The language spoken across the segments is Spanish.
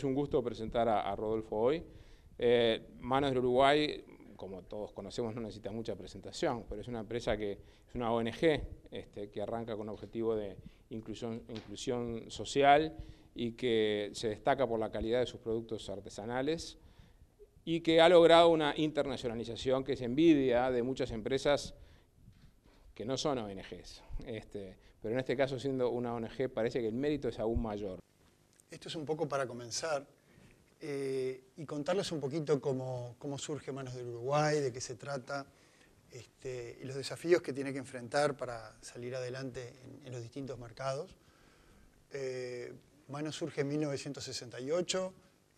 un gusto presentar a Rodolfo hoy. Manos del Uruguay, como todos conocemos, no necesita mucha presentación, pero es una empresa que es una ONG que arranca con objetivo de inclusión social y que se destaca por la calidad de sus productos artesanales y que ha logrado una internacionalización que es envidia de muchas empresas que no son ONGs. Pero en este caso, siendo una ONG, parece que el mérito es aún mayor. Esto es un poco para comenzar y contarles un poquito cómo surge Manos del Uruguay, de qué se trata y los desafíos que tiene que enfrentar para salir adelante en los distintos mercados. Manos surge en 1968,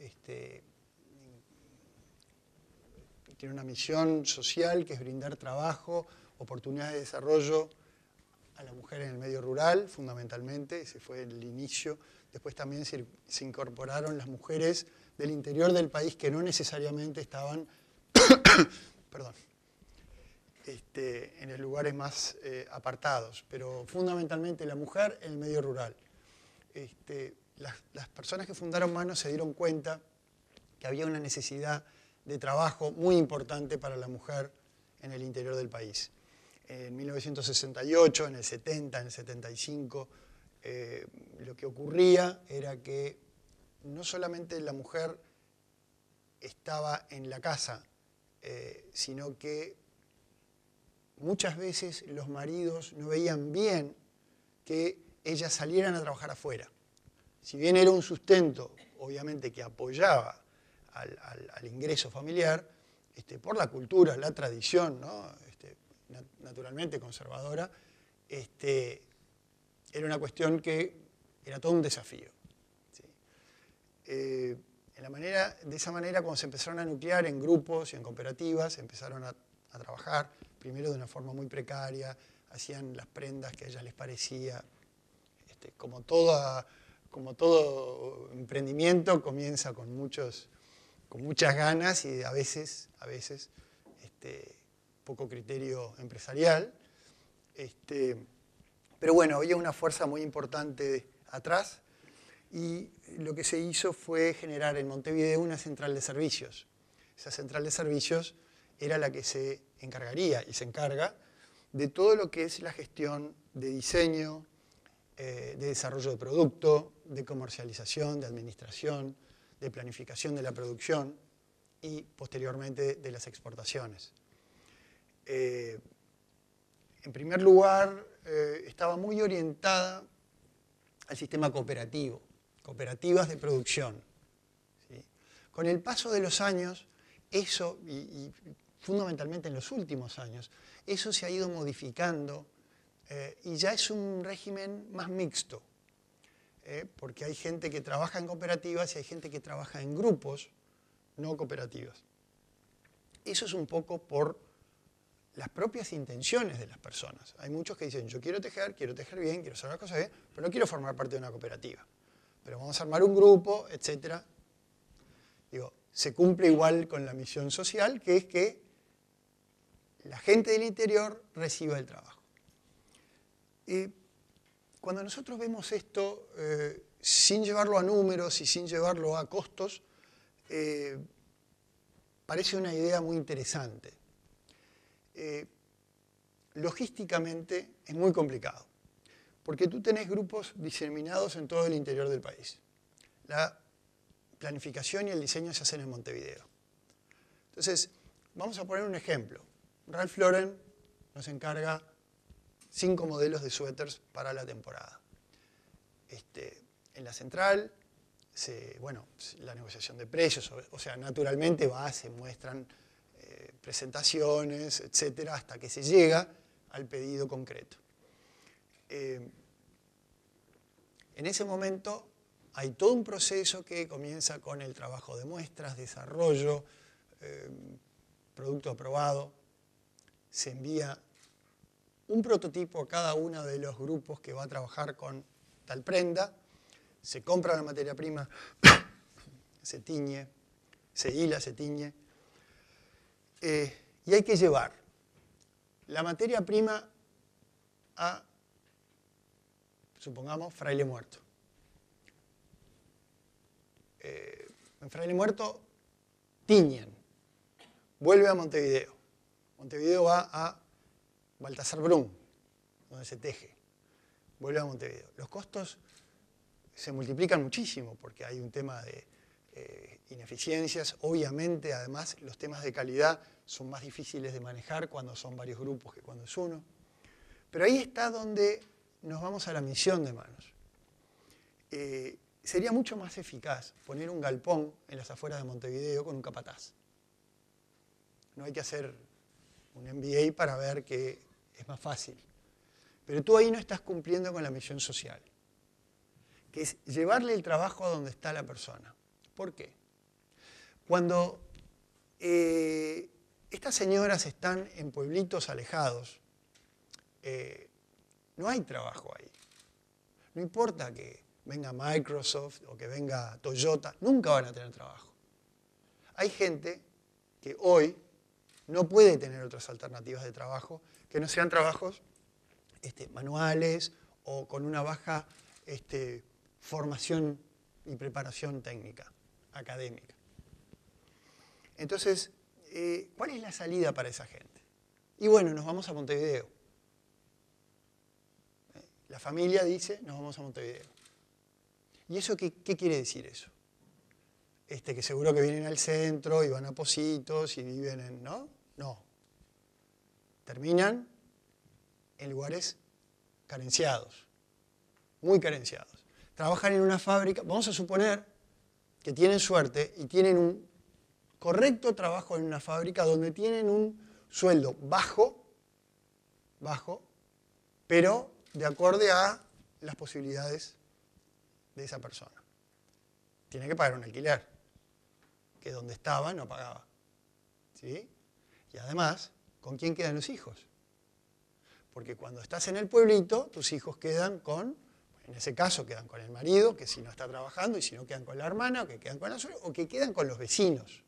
tiene una misión social que es brindar trabajo, oportunidades de desarrollo a la mujer en el medio rural, fundamentalmente, ese fue el inicio. Después también se incorporaron las mujeres del interior del país que no necesariamente estaban perdón, en los lugares más apartados, pero fundamentalmente la mujer en el medio rural. Las personas que fundaron Manos se dieron cuenta que había una necesidad de trabajo muy importante para la mujer en el interior del país. En 1968, en el 70, en el 75, lo que ocurría era que no solamente la mujer estaba en la casa, sino que muchas veces los maridos no veían bien que ellas salieran a trabajar afuera. Si bien era un sustento, obviamente, que apoyaba al ingreso familiar, por la cultura, la tradición, ¿no? Naturalmente conservadora, era una cuestión que era todo un desafío. ¿Sí? De esa manera, cuando se empezaron a nuclear en grupos y en cooperativas, empezaron a trabajar, primero de una forma muy precaria, hacían las prendas que a ellas les parecía. Como todo emprendimiento, comienza con muchas ganas y a veces poco criterio empresarial. Pero bueno, había una fuerza muy importante atrás y lo que se hizo fue generar en Montevideo una central de servicios. Esa central de servicios era la que se encargaría y se encarga de todo lo que es la gestión de diseño, de desarrollo de producto, de comercialización, de administración, de planificación de la producción y posteriormente de las exportaciones. En primer lugar, estaba muy orientada al sistema cooperativo, cooperativas de producción. ¿Sí? Con el paso de los años, eso, y fundamentalmente en los últimos años, eso se ha ido modificando y ya es un régimen más mixto, porque hay gente que trabaja en cooperativas y hay gente que trabaja en grupos no cooperativas. Eso es un poco por las propias intenciones de las personas. Hay muchos que dicen, yo quiero tejer bien, quiero hacer las cosas bien, pero no quiero formar parte de una cooperativa. Pero vamos a armar un grupo, etc. Digo, se cumple igual con la misión social, que es que la gente del interior reciba el trabajo. Cuando nosotros vemos esto, sin llevarlo a números y sin llevarlo a costos, parece una idea muy interesante. Logísticamente es muy complicado, porque tú tenés grupos diseminados en todo el interior del país. La planificación y el diseño se hacen en Montevideo. Entonces, vamos a poner un ejemplo. Ralph Lauren nos encarga 5 modelos de suéteres para la temporada. En la central, la negociación de precios, o sea, naturalmente se muestran presentaciones, etcétera, hasta que se llega al pedido concreto. En ese momento hay todo un proceso que comienza con el trabajo de muestras, desarrollo, producto aprobado. Se envía un prototipo a cada uno de los grupos que va a trabajar con tal prenda. Se compra la materia prima, se tiñe, se hila, se tiñe. Y hay que llevar la materia prima a, supongamos, Fraile Muerto. En Fraile Muerto tiñen. Vuelve a Montevideo. Montevideo va a Baltasar Brum, donde se teje. Vuelve a Montevideo. Los costos se multiplican muchísimo porque hay un tema de ineficiencias. Obviamente, además, los temas de calidad son más difíciles de manejar cuando son varios grupos que cuando es uno. Pero ahí está donde nos vamos a la misión de Manos. Sería mucho más eficaz poner un galpón en las afueras de Montevideo con un capataz. No hay que hacer un MBA para ver que es más fácil. Pero tú ahí no estás cumpliendo con la misión social, que es llevarle el trabajo a donde está la persona. ¿Por qué? Cuando estas señoras están en pueblitos alejados, no hay trabajo ahí. No importa que venga Microsoft o que venga Toyota, nunca van a tener trabajo. Hay gente que hoy no puede tener otras alternativas de trabajo que no sean trabajos manuales o con una baja formación y preparación técnica, académica. Entonces, ¿cuál es la salida para esa gente? Y bueno, nos vamos a Montevideo. La familia dice, nos vamos a Montevideo. ¿Y eso qué quiere decir eso? Que seguro que vienen al centro y van a Positos y viven en... ¿No? No. Terminan en lugares carenciados, muy carenciados. Trabajan en una fábrica, vamos a suponer que tienen suerte y tienen un correcto trabajo en una fábrica donde tienen un sueldo bajo, pero de acuerdo a las posibilidades de esa persona. Tiene que pagar un alquiler, que donde estaba no pagaba. ¿Sí? Y además, ¿con quién quedan los hijos? Porque cuando estás en el pueblito, tus hijos quedan con, en ese caso quedan con el marido, que si no está trabajando, y si no quedan con la hermana, o que quedan con la suegra, o que quedan con los vecinos.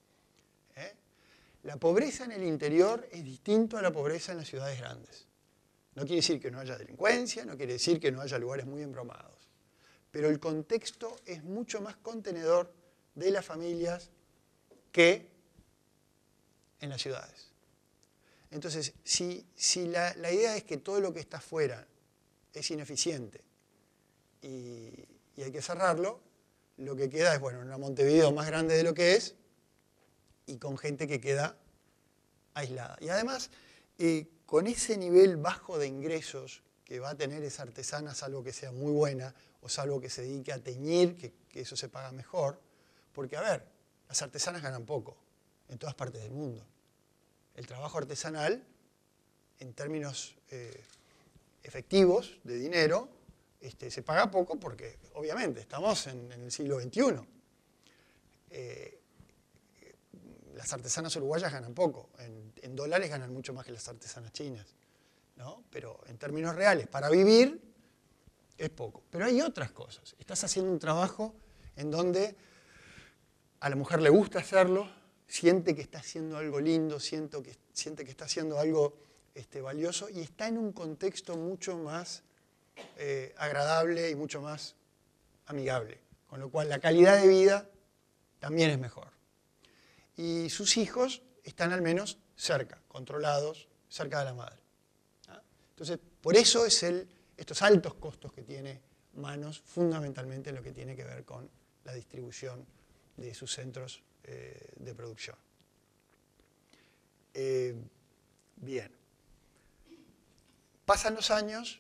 La pobreza en el interior es distinto a la pobreza en las ciudades grandes. No quiere decir que no haya delincuencia, no quiere decir que no haya lugares muy embromados. Pero el contexto es mucho más contenedor de las familias que en las ciudades. Entonces, si la idea es que todo lo que está afuera es ineficiente y hay que cerrarlo, lo que queda es, bueno, una Montevideo más grande de lo que es y con gente que queda aislada. Y además, con ese nivel bajo de ingresos que va a tener esa artesana, salvo que sea muy buena o salvo que se dedique a teñir, que eso se paga mejor, porque, a ver, las artesanas ganan poco en todas partes del mundo. El trabajo artesanal, en términos efectivos de dinero, se paga poco porque, obviamente, estamos en el siglo XXI. Las artesanas uruguayas ganan poco. En dólares ganan mucho más que las artesanas chinas, ¿no? Pero en términos reales, para vivir, es poco. Pero hay otras cosas. Estás haciendo un trabajo en donde a la mujer le gusta hacerlo, siente que está haciendo algo lindo, siente que está haciendo algo valioso y está en un contexto mucho más agradable y mucho más amigable. Con lo cual la calidad de vida también es mejor. Y sus hijos están al menos cerca, controlados, cerca de la madre. Entonces, por eso es estos altos costos que tiene Manos, fundamentalmente en lo que tiene que ver con la distribución de sus centros de producción. Bien. Pasan los años,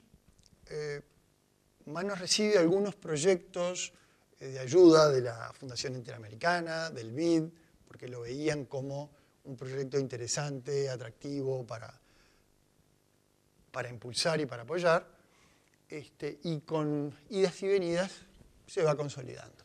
Manos recibe algunos proyectos de ayuda de la Fundación Interamericana, del BID, porque lo veían como un proyecto interesante, atractivo para impulsar y para apoyar, y con idas y venidas se va consolidando.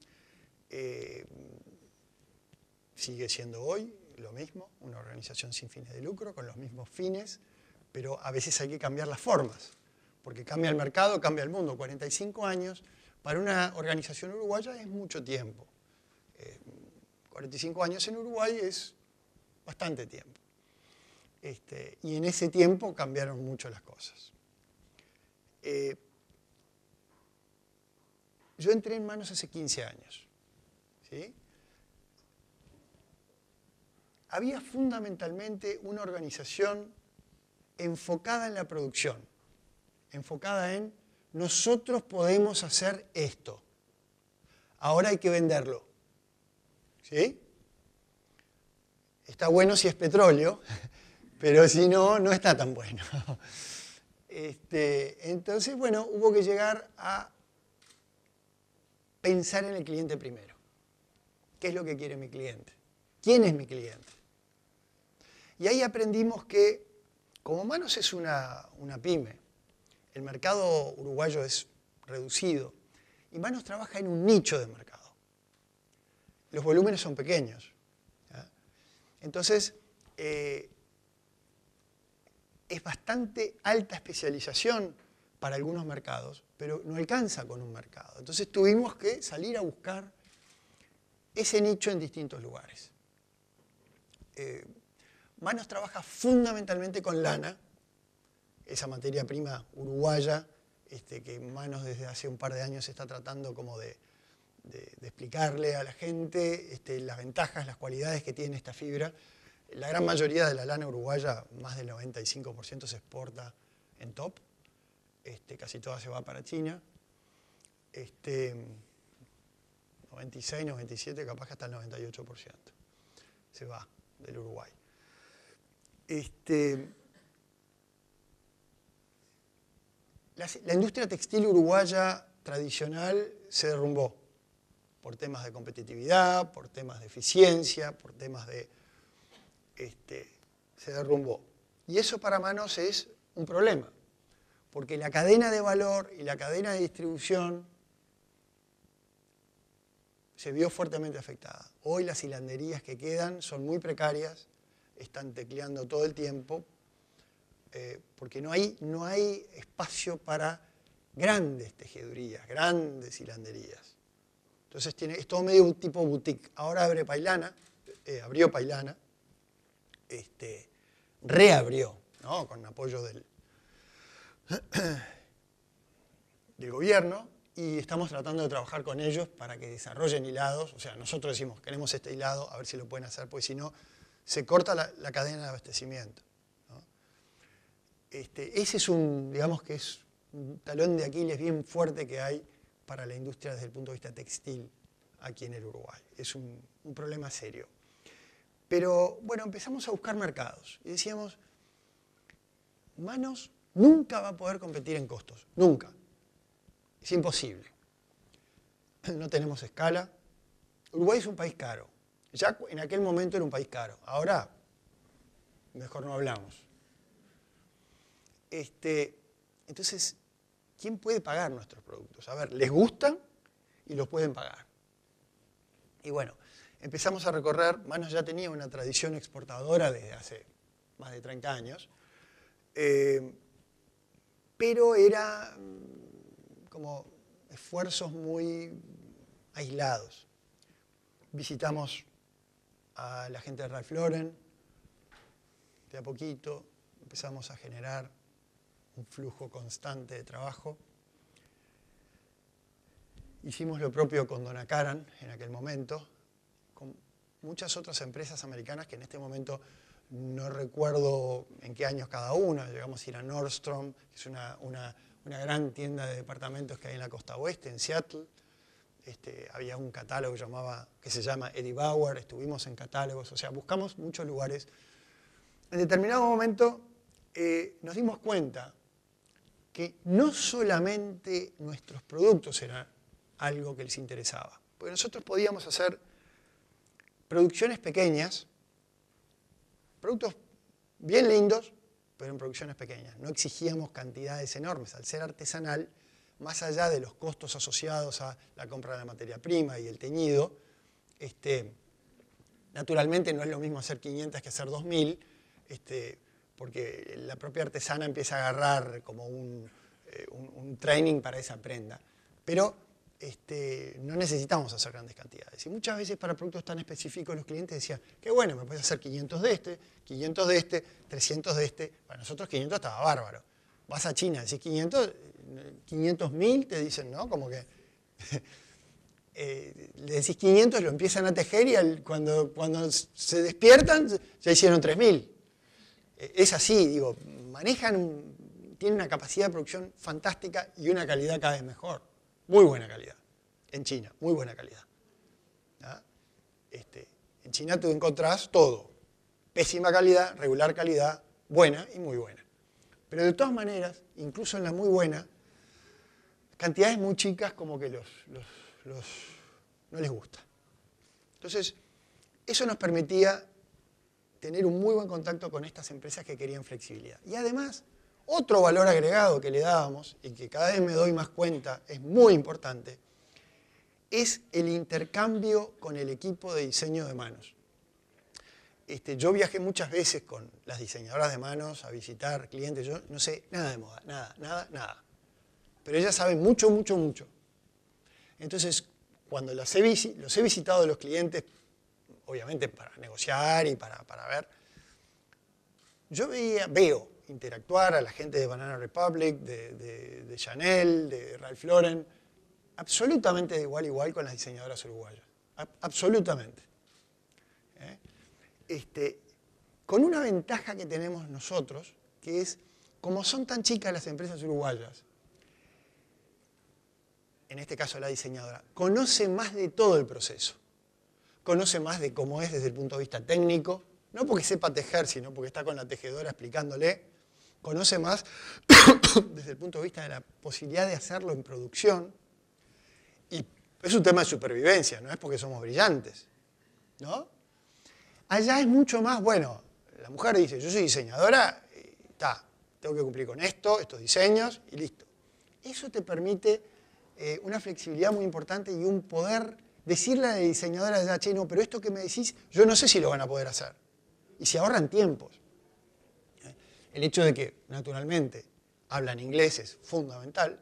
Sigue siendo hoy lo mismo, una organización sin fines de lucro, con los mismos fines, pero a veces hay que cambiar las formas, porque cambia el mercado, cambia el mundo. 45 años para una organización uruguaya es mucho tiempo. 45 años en Uruguay es bastante tiempo. Y en ese tiempo cambiaron mucho las cosas. Yo entré en Manos hace 15 años. ¿Sí? ¿sí? Había fundamentalmente una organización enfocada en la producción, enfocada en nosotros podemos hacer esto, ahora hay que venderlo. ¿Sí? Está bueno si es petróleo, pero si no, no está tan bueno. Entonces, bueno, hubo que llegar a pensar en el cliente primero. ¿Qué es lo que quiere mi cliente? ¿Quién es mi cliente? Y ahí aprendimos que, como Manos es una pyme, el mercado uruguayo es reducido, y Manos trabaja en un nicho de mercado. Los volúmenes son pequeños. ¿Ya? Entonces, es bastante alta especialización para algunos mercados, pero no alcanza con un mercado. Entonces tuvimos que salir a buscar ese nicho en distintos lugares. Manos trabaja fundamentalmente con lana, esa materia prima uruguaya, que Manos desde hace un par de años está tratando como de explicarle a la gente las ventajas, las cualidades que tiene esta fibra. La gran mayoría de la lana uruguaya, más del 95%, se exporta en top. Casi toda se va para China. 96, 97, capaz que hasta el 98% se va del Uruguay. La industria textil uruguaya tradicional se derrumbó por temas de competitividad, por temas de eficiencia, por temas de... se derrumbó. Y eso para Manos es un problema, porque la cadena de valor y la cadena de distribución se vio fuertemente afectada. Hoy las hilanderías que quedan son muy precarias, están tecleando todo el tiempo, porque no hay espacio para grandes tejedurías, grandes hilanderías. Entonces es todo medio un tipo boutique. Ahora abrió Pailana, reabrió, ¿no? Con apoyo del gobierno, y estamos tratando de trabajar con ellos para que desarrollen hilados. O sea, nosotros decimos, queremos este hilado, a ver si lo pueden hacer, porque si no, se corta la cadena de abastecimiento, ¿no? Ese es digamos que es un talón de Aquiles bien fuerte que hay para la industria desde el punto de vista textil aquí en el Uruguay. Es un problema serio. Pero, bueno, empezamos a buscar mercados y decíamos, Manos nunca va a poder competir en costos, nunca. Es imposible. No tenemos escala. Uruguay es un país caro. Ya en aquel momento era un país caro. Ahora, mejor no hablamos. Entonces, ¿quién puede pagar nuestros productos? A ver, les gustan y los pueden pagar. Y bueno, empezamos a recorrer. Manos ya tenía una tradición exportadora desde hace más de 30 años, pero era como esfuerzos muy aislados. Visitamos a la gente de Ralph Lauren, de a poquito empezamos a generar un flujo constante de trabajo. Hicimos lo propio con Donna Karan en aquel momento, con muchas otras empresas americanas que en este momento no recuerdo en qué años cada una. Llegamos a ir a Nordstrom, que es una gran tienda de departamentos que hay en la costa oeste, en Seattle. Había un catálogo que se llama Eddie Bauer, estuvimos en catálogos, o sea, buscamos muchos lugares. En determinado momento nos dimos cuenta que no solamente nuestros productos eran algo que les interesaba, porque nosotros podíamos hacer producciones pequeñas, productos bien lindos, pero en producciones pequeñas. No exigíamos cantidades enormes. Al ser artesanal, más allá de los costos asociados a la compra de la materia prima y el teñido, naturalmente no es lo mismo hacer 500 que hacer 2000, porque la propia artesana empieza a agarrar como un training para esa prenda. Pero no necesitamos hacer grandes cantidades. Y muchas veces para productos tan específicos los clientes decían, qué bueno, me puedes hacer 500 de este, 500 de este, 300 de este. Para nosotros 500 estaba bárbaro. Vas a China, decís 500, 500.000, te dicen, ¿no? Como que... le decís 500, lo empiezan a tejer y cuando se despiertan ya hicieron 3000. Es así, digo, tienen una capacidad de producción fantástica y una calidad cada vez mejor. Muy buena calidad. En China, muy buena calidad. En China tú encontrás todo. Pésima calidad, regular calidad, buena y muy buena. Pero de todas maneras, incluso en la muy buena, cantidades muy chicas como que no les gusta. Entonces, eso nos permitía tener un muy buen contacto con estas empresas que querían flexibilidad. Y además, otro valor agregado que le dábamos, y que cada vez me doy más cuenta, es muy importante, es el intercambio con el equipo de diseño de manos. Yo viajé muchas veces con las diseñadoras de manos a visitar clientes. Yo no sé nada de moda, nada. Pero ellas saben mucho. Entonces, cuando los he visitado a los clientes, obviamente para negociar y para ver, yo veo interactuar a la gente de Banana Republic, de Chanel, de Ralph Lauren, absolutamente de igual a igual con las diseñadoras uruguayas. Absolutamente. Con una ventaja que tenemos nosotros, que es, como son tan chicas las empresas uruguayas, en este caso la diseñadora, conoce más de todo el proceso. Conoce más de cómo es desde el punto de vista técnico, no porque sepa tejer, sino porque está con la tejedora explicándole. Conoce más desde el punto de vista de la posibilidad de hacerlo en producción. Y es un tema de supervivencia, no es porque somos brillantes, ¿no? Allá es mucho más, bueno, la mujer dice, yo soy diseñadora, tengo que cumplir con estos diseños y listo. Eso te permite una flexibilidad muy importante y un poder decirle a la diseñadora allá, che, no, pero esto que me decís, yo no sé si lo van a poder hacer. Y se ahorran tiempos. El hecho de que, naturalmente, hablan inglés es fundamental.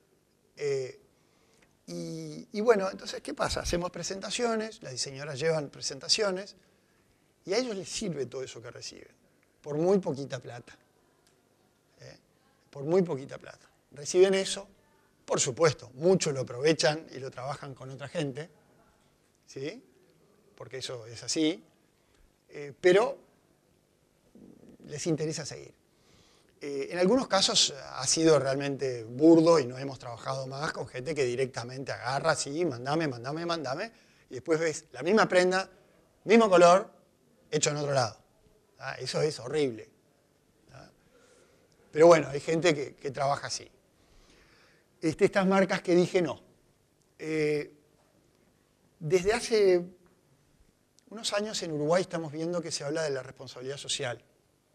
Y bueno, entonces, ¿qué pasa? Hacemos presentaciones, las diseñadoras llevan presentaciones, y a ellos les sirve todo eso que reciben, por muy poquita plata. Por muy poquita plata. Reciben eso, por supuesto, muchos lo aprovechan y lo trabajan con otra gente, ¿sí? Porque eso es así, pero les interesa seguir. En algunos casos ha sido realmente burdo y no hemos trabajado más con gente que directamente agarra, sí, mandame, y después ves la misma prenda, mismo color, hecho en otro lado. Eso es horrible. Pero bueno, hay gente que trabaja así. Estas marcas que dije no. Desde hace unos años en Uruguay estamos viendo que se habla de la responsabilidad social.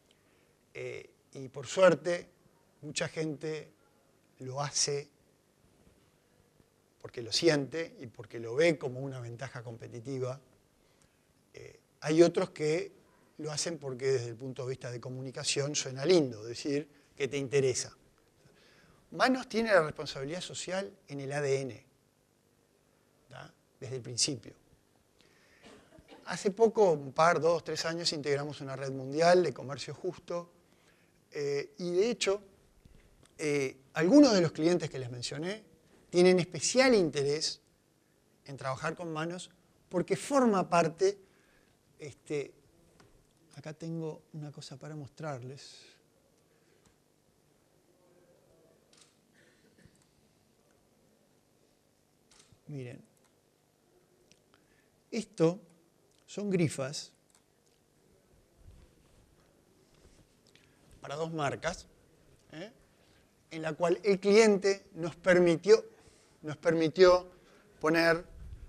Y por suerte, mucha gente lo hace porque lo siente y porque lo ve como una ventaja competitiva. Hay otros que lo hacen porque desde el punto de vista de comunicación suena lindo, decir que te interesa. Manos tiene la responsabilidad social en el ADN, ¿tá? Desde el principio. Hace poco, un par, 2, 3 años, integramos una red mundial de comercio justo y de hecho, algunos de los clientes que les mencioné tienen especial interés en trabajar con manos porque forma parte. Acá tengo una cosa para mostrarles. Miren, esto son grifas para 2 marcas, en la cual el cliente nos permitió poner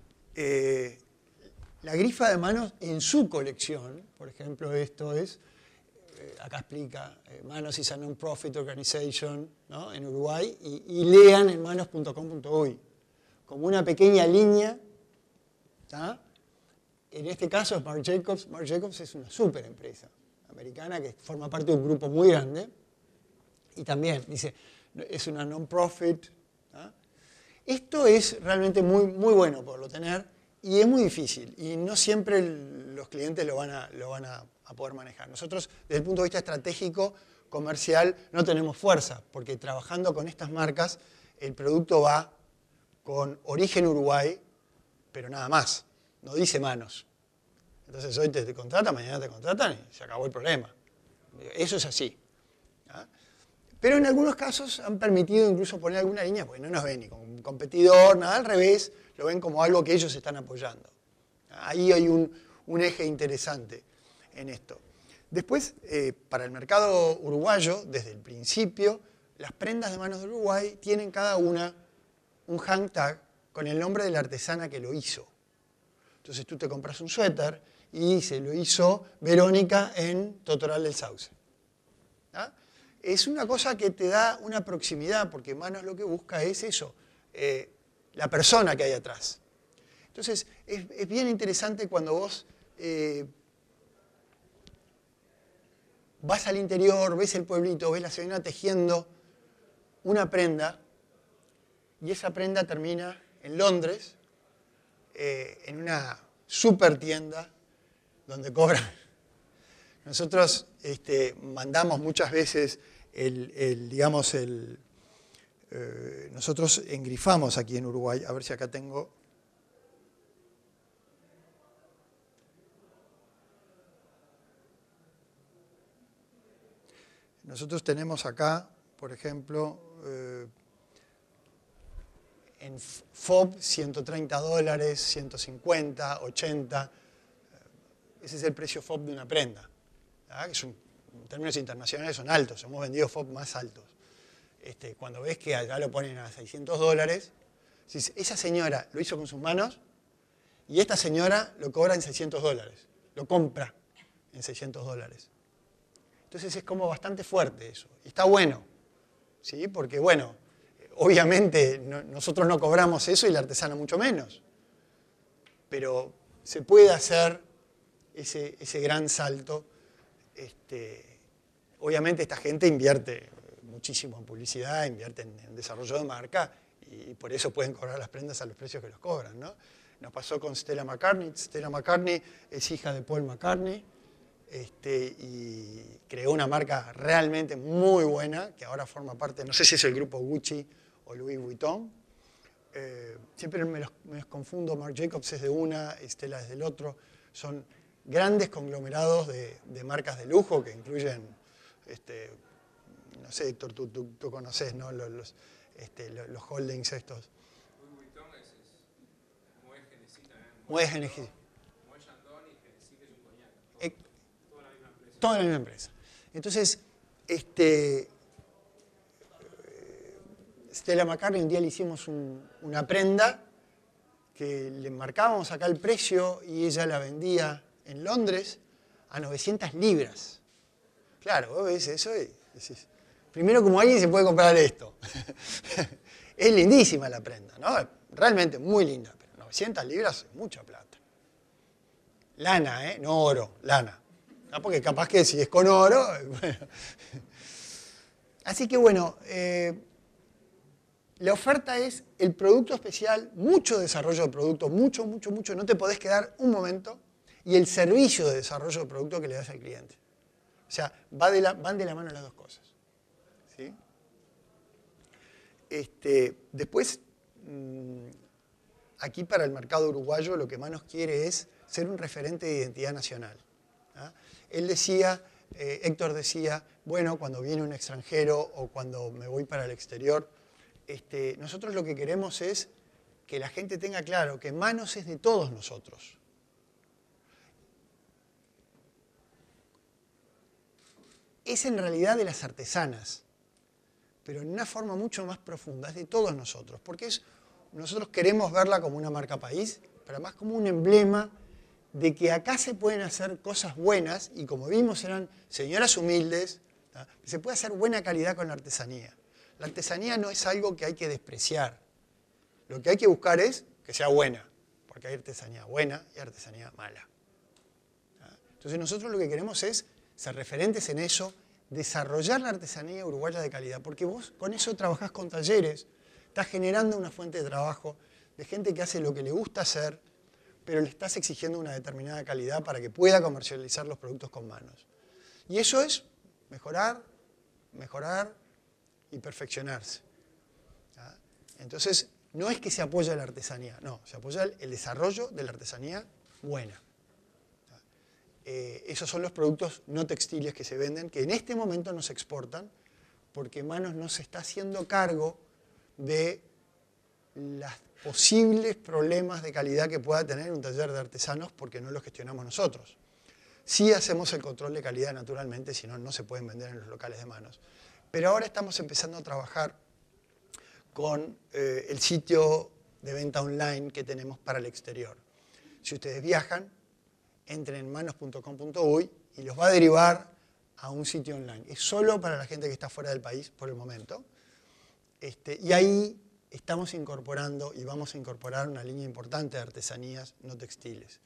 la grifa de manos en su colección. Por ejemplo, esto es, acá explica, Manos is a non-profit organization, ¿no? En Uruguay, y lean en manos.com.uy, como una pequeña línea, ¿tá? En este caso es Marc Jacobs. Marc Jacobs es una súper empresa americana que forma parte de un grupo muy grande, y también dice, es una non-profit. Esto es realmente muy, muy bueno poderlo tener. Y es muy difícil, y no siempre los clientes lo van a poder manejar. Nosotros, desde el punto de vista estratégico, comercial, no tenemos fuerza, porque trabajando con estas marcas, el producto va con origen Uruguay, pero nada más. No dice manos. Entonces hoy te contratan, mañana te contratan y se acabó el problema. Eso es así. ¿Ah? Pero en algunos casos han permitido incluso poner alguna línea, porque no nos ven ni como un competidor, nada, al revés, lo ven como algo que ellos están apoyando. Ahí hay un eje interesante en esto. Después, para el mercado uruguayo, desde el principio, las prendas de manos de Uruguay tienen cada una un hang tag con el nombre de la artesana que lo hizo. Entonces tú te compras un suéter y se lo hizo Verónica en Totoral del Sauce. ¿Ah? Es una cosa que te da una proximidad, porque Manos lo que busca es eso, la persona que hay atrás. Entonces, es bien interesante cuando vos vas al interior, ves el pueblito, ves la señora tejiendo una prenda, y esa prenda termina en Londres, en una super tienda, donde cobran. Nosotros mandamos muchas veces nosotros engrifamos aquí en Uruguay, a ver si acá tengo. Nosotros tenemos acá, por ejemplo, en FOB $130, 150, 80. Ese es el precio FOB de una prenda. ¿Verdad? Que en términos internacionales son altos, hemos vendido FOB más altos. Cuando ves que allá lo ponen a $600, esa señora lo hizo con sus manos y esta señora lo cobra en $600, lo compra en $600. Entonces es como bastante fuerte eso. Y está bueno, ¿sí? Porque bueno, obviamente nosotros no cobramos eso y la artesana mucho menos. Pero se puede hacer ese gran salto. Obviamente esta gente invierte muchísimo en publicidad, invierte en desarrollo de marca y por eso pueden cobrar las prendas a los precios que los cobran, ¿no? Nos pasó con Stella McCartney. Stella McCartney es hija de Paul McCartney. Y creó una marca realmente muy buena, que ahora forma parte, no sé si es el grupo Gucci o Louis Vuitton. Siempre me los confundo, Marc Jacobs es de una, Stella es del otro. Son grandes conglomerados de marcas de lujo que incluyen, no sé, Héctor, tú conocés, ¿no? Los holdings estos. Louis Vuitton es Moet Hennessy también. Moet Hennessy. Moet Chandon y Hennessy, que es un coñac. Toda la misma empresa. Toda la misma empresa. Entonces, Stella McCartney, un día le hicimos una prenda que le marcábamos acá el precio y ella la vendía en Londres a 900 libras. Claro, vos ves eso y decís, primero, como alguien se puede comprar esto. Es lindísima la prenda, ¿no? Realmente muy linda, pero 900 libras es mucha plata. Lana, no oro, lana. ¿No? Porque capaz que si es con oro, bueno. Así que bueno, la oferta es el producto especial, mucho desarrollo de producto, mucho, no te podés quedar un momento, y el servicio de desarrollo de producto que le das al cliente. O sea, van de la mano las dos cosas. ¿Sí? Después, aquí para el mercado uruguayo lo que Manos quiere es ser un referente de identidad nacional. ¿Ah? Él decía, Héctor decía, bueno, cuando viene un extranjero o cuando me voy para el exterior, nosotros lo que queremos es que la gente tenga claro que Manos es de todos nosotros. Es en realidad de las artesanas, pero en una forma mucho más profunda, es de todos nosotros, porque nosotros queremos verla como una marca país, pero además como un emblema de que acá se pueden hacer cosas buenas, y como vimos eran señoras humildes, ¿tá? Se puede hacer buena calidad con la artesanía. La artesanía no es algo que hay que despreciar, lo que hay que buscar es que sea buena, porque hay artesanía buena y artesanía mala. ¿Tá? Entonces nosotros lo que queremos es ser referentes en eso, desarrollar la artesanía uruguaya de calidad, porque vos con eso trabajás con talleres, estás generando una fuente de trabajo de gente que hace lo que le gusta hacer, pero le estás exigiendo una determinada calidad para que pueda comercializar los productos con manos. Y eso es mejorar y perfeccionarse. ¿Ah? Entonces, no es que se apoya la artesanía, no, se apoya el desarrollo de la artesanía buena. Esos son los productos no textiles que se venden, que en este momento no se exportan, porque Manos no se está haciendo cargo de los posibles problemas de calidad que pueda tener un taller de artesanos, porque no los gestionamos nosotros. Sí hacemos el control de calidad naturalmente, si no, no se pueden vender en los locales de Manos. Pero ahora estamos empezando a trabajar con el sitio de venta online que tenemos para el exterior. Si ustedes viajan, entren en manos.com.uy y los va a derivar a un sitio online. Es solo para la gente que está fuera del país por el momento. Y ahí estamos incorporando y vamos a incorporar una línea importante de artesanías no textiles.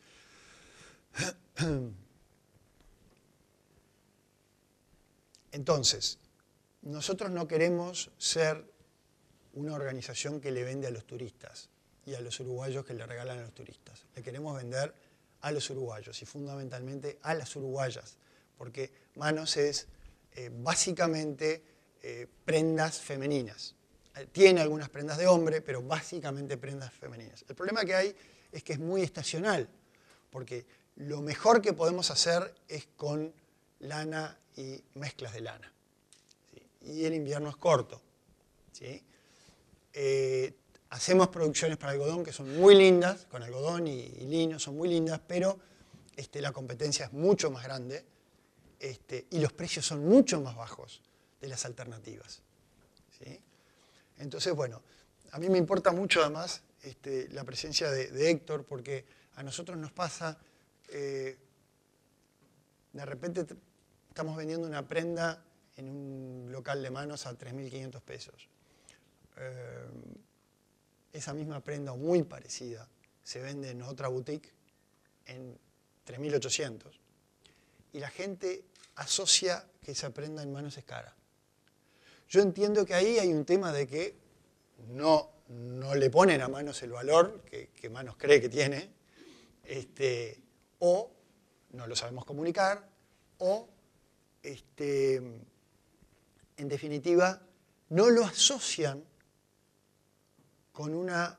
Entonces, nosotros no queremos ser una organización que le vende a los turistas y a los uruguayos que le regalan a los turistas. Le queremos vender a los uruguayos y fundamentalmente a las uruguayas, porque Manos es básicamente prendas femeninas. Tiene algunas prendas de hombre, pero básicamente prendas femeninas. El problema que hay es que es muy estacional, porque lo mejor que podemos hacer es con lana y mezclas de lana. ¿Sí? Y el invierno es corto. ¿Sí? Hacemos producciones para algodón que son muy lindas, con algodón y lino, son muy lindas, pero la competencia es mucho más grande y los precios son mucho más bajos de las alternativas. ¿Sí? Entonces, bueno, a mí me importa mucho además la presencia de Héctor, porque a nosotros nos pasa, de repente estamos vendiendo una prenda en un local de Manos a 3.500 pesos. Esa misma prenda o muy parecida se vende en otra boutique en 3.800 y la gente asocia que esa prenda en Manos es cara. Yo entiendo que ahí hay un tema de que no le ponen a Manos el valor que Manos cree que tiene, o no lo sabemos comunicar, o en definitiva no lo asocian con una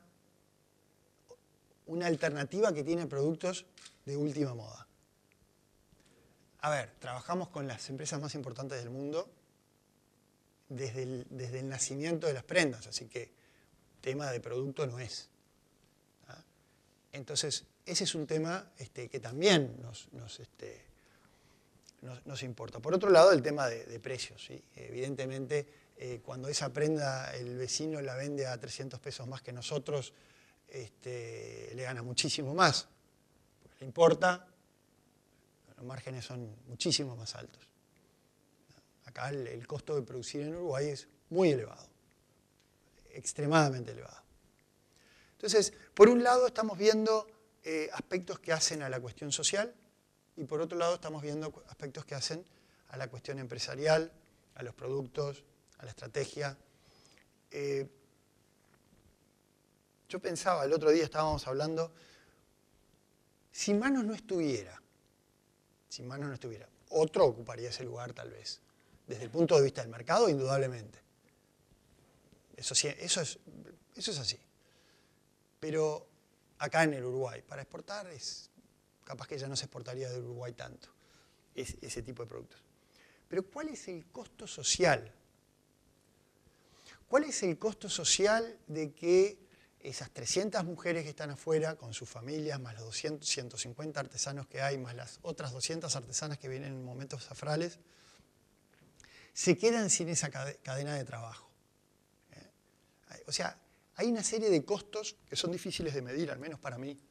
alternativa que tiene productos de última moda. A ver, trabajamos con las empresas más importantes del mundo desde el nacimiento de las prendas, así que tema de producto no es. Entonces, ese es un tema que también nos importa. Por otro lado, el tema de precios. ¿Sí? Evidentemente, cuando esa prenda el vecino la vende a 300 pesos más que nosotros, le gana muchísimo más. Porque le importa, los márgenes son muchísimo más altos. Acá el costo de producir en Uruguay es muy elevado, extremadamente elevado. Entonces, por un lado estamos viendo aspectos que hacen a la cuestión social y por otro lado estamos viendo aspectos que hacen a la cuestión empresarial, a los productos, a la estrategia. Yo pensaba, el otro día estábamos hablando, si Manos no estuviera, otro ocuparía ese lugar tal vez. Desde el punto de vista del mercado, indudablemente. Eso es así. Pero acá en el Uruguay, para exportar, capaz que ya no se exportaría de Uruguay tanto, ese tipo de productos. Pero ¿cuál es el costo social? ¿Cuál es el costo social de que esas 300 mujeres que están afuera con sus familias, más los 200, 150 artesanos que hay, más las otras 200 artesanas que vienen en momentos zafrales, se quedan sin esa cadena de trabajo? O sea, hay una serie de costos que son difíciles de medir, al menos para mí.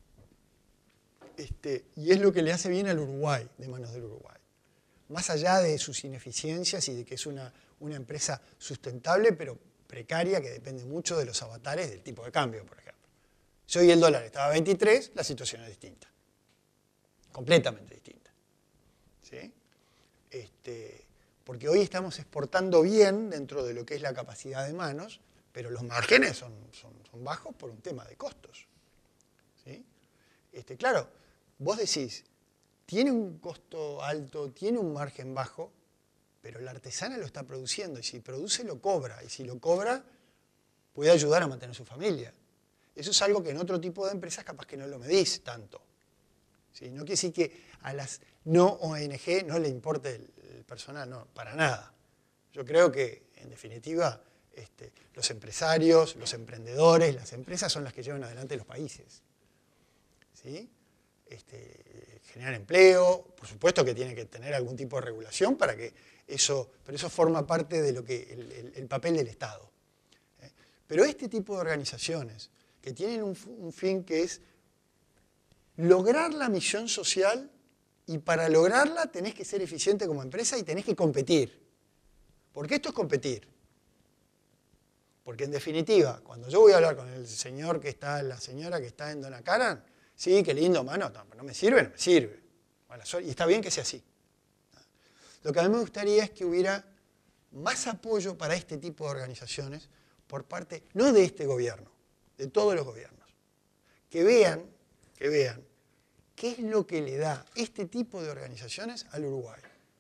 Y es lo que le hace bien al Uruguay, de Manos del Uruguay. Más allá de sus ineficiencias y de que es una empresa sustentable, pero precaria, que depende mucho de los avatares del tipo de cambio, por ejemplo. Si hoy el dólar estaba a 23, la situación es distinta. Completamente distinta. ¿Sí? Porque hoy estamos exportando bien dentro de lo que es la capacidad de Manos, pero los márgenes son bajos por un tema de costos. ¿Sí? Claro, vos decís, tiene un costo alto, tiene un margen bajo, pero la artesana lo está produciendo y si produce lo cobra. Y si lo cobra, puede ayudar a mantener su familia. Eso es algo que en otro tipo de empresas capaz que no lo medís tanto. ¿Sí? No quiere decir que a las no ONG no le importe el personal, no, para nada. Yo creo que, en definitiva, los empresarios, los emprendedores, las empresas son las que llevan adelante los países. ¿Sí? Generar empleo, por supuesto que tiene que tener algún tipo de regulación para que pero eso forma parte de lo que el papel del Estado. Pero este tipo de organizaciones que tienen un fin que es lograr la misión social, y para lograrla tenés que ser eficiente como empresa y tenés que competir. Porque esto es competir. Porque en definitiva, cuando yo voy a hablar con el señor que está, la señora que está en Donacaran, sí, qué lindo, mano, no me sirve, no me sirve. Bueno, y está bien que sea así. Lo que a mí me gustaría es que hubiera más apoyo para este tipo de organizaciones por parte, no de este gobierno, de todos los gobiernos. Que vean qué es lo que le da este tipo de organizaciones al Uruguay.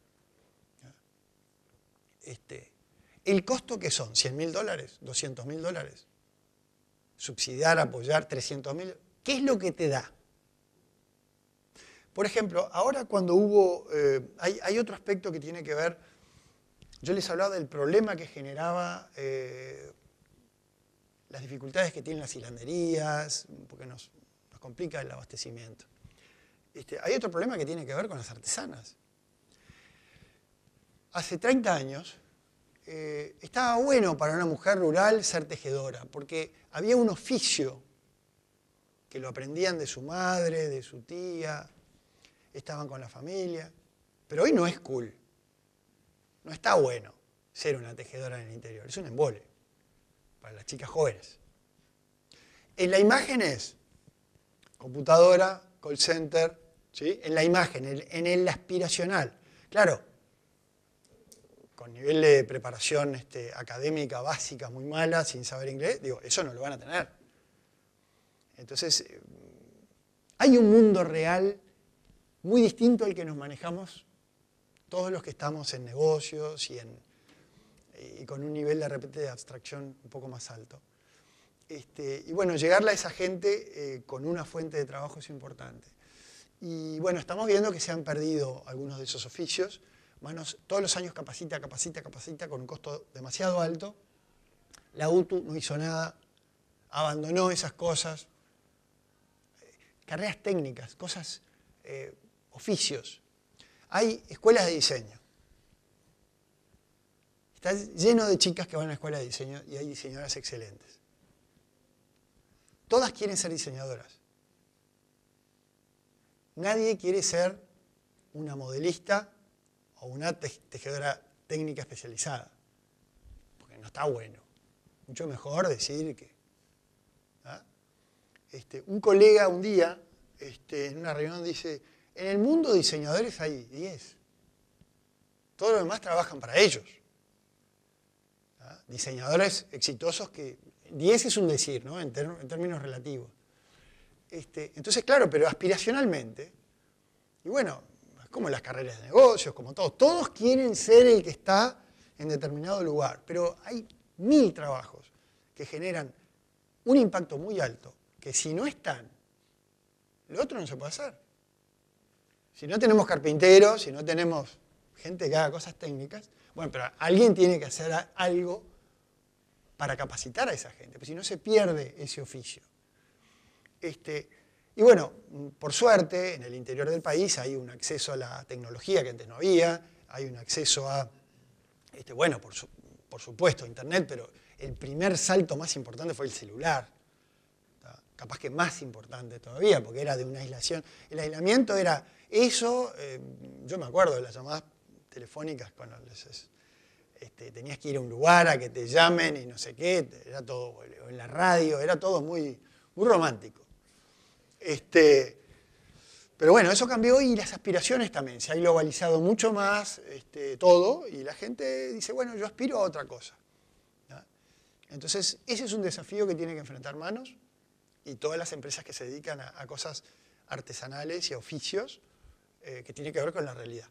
El costo que son, $100.000, $200.000, subsidiar, apoyar, $300.000, ¿qué es lo que te da? Por ejemplo, ahora cuando hubo, hay otro aspecto que tiene que ver, yo les hablaba del problema que generaba las dificultades que tienen las hilanderías, porque nos complica el abastecimiento. Hay otro problema que tiene que ver con las artesanas. Hace 30 años estaba bueno para una mujer rural ser tejedora, porque había un oficio que lo aprendían de su madre, de su tía, estaban con la familia, pero hoy no es cool. No está bueno ser una tejedora en el interior, es un embole para las chicas jóvenes. En la imagen es computadora, call center, ¿sí? En la imagen, en el aspiracional. Claro, con nivel de preparación académica básica muy mala, sin saber inglés, digo, eso no lo van a tener. Entonces, hay un mundo real muy distinto al que nos manejamos todos los que estamos en negocios y con un nivel de repente de abstracción un poco más alto. Y bueno, llegarle a esa gente con una fuente de trabajo es importante. Y bueno, estamos viendo que se han perdido algunos de esos oficios. Todos los años capacita con un costo demasiado alto. La UTU no hizo nada, abandonó esas cosas. Carreras técnicas, cosas, oficios. Hay escuelas de diseño. Está lleno de chicas que van a la escuela de diseño y hay diseñadoras excelentes. Todas quieren ser diseñadoras. Nadie quiere ser una modelista o una tejedora técnica especializada, porque no está bueno. Mucho mejor decir que... ¿ah? Un colega un día, en una reunión, dice, en el mundo de diseñadores hay 10. Todos los demás trabajan para ellos. ¿Ah? Diseñadores exitosos que... 10 es un decir, ¿no? En términos relativos. Entonces, claro, pero aspiracionalmente, y bueno, es como las carreras de negocios, como todos quieren ser el que está en determinado lugar, pero hay 1000 trabajos que generan un impacto muy alto, que si no están, lo otro no se puede hacer. Si no tenemos carpinteros, si no tenemos gente que haga cosas técnicas, bueno, pero alguien tiene que hacer algo para capacitar a esa gente, porque si no se pierde ese oficio. Y bueno, por suerte, en el interior del país hay un acceso a la tecnología que antes no había, hay un acceso a, bueno, por supuesto, Internet, pero el primer salto más importante fue el celular. Capaz que más importante todavía, porque era de una aislación. El aislamiento era eso, yo me acuerdo de las llamadas telefónicas cuando tenías que ir a un lugar a que te llamen y no sé qué, era todo, en la radio, era todo muy, muy romántico. Pero bueno, eso cambió y las aspiraciones también. Se ha globalizado mucho más todo y la gente dice, bueno, yo aspiro a otra cosa. ¿Ya? Entonces, ese es un desafío que tiene que enfrentar Manos y todas las empresas que se dedican a cosas artesanales y a oficios que tienen que ver con la realidad.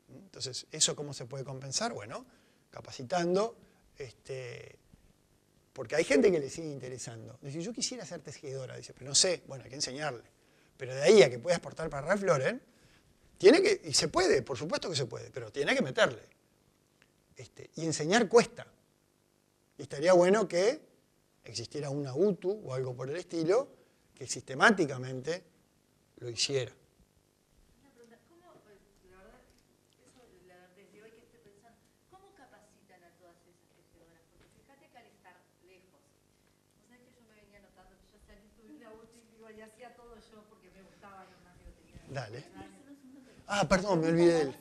¿Entonces, eso cómo se puede compensar? Bueno, capacitando, Porque hay gente que le sigue interesando. Dice, yo quisiera ser tejedora. Dice, pero no sé. Bueno, hay que enseñarle. Pero de ahí a que pueda exportar para Ralph Lauren, tiene que, y se puede, por supuesto que se puede, pero tiene que meterle. Y enseñar cuesta. Y estaría bueno que existiera una UTU o algo por el estilo que sistemáticamente lo hiciera. Una pregunta, ¿cómo, la verdad, eso desde hoy que estoy pensando, cómo capacitan a todas esas tejedoras? Porque fíjate que al estar lejos, vos sabés que yo me venía notando que yo salí, tuve una UTI y hacía todo yo porque me gustaba nomás, digo, tenía. Dale. Ah, perdón, me olvidé de él.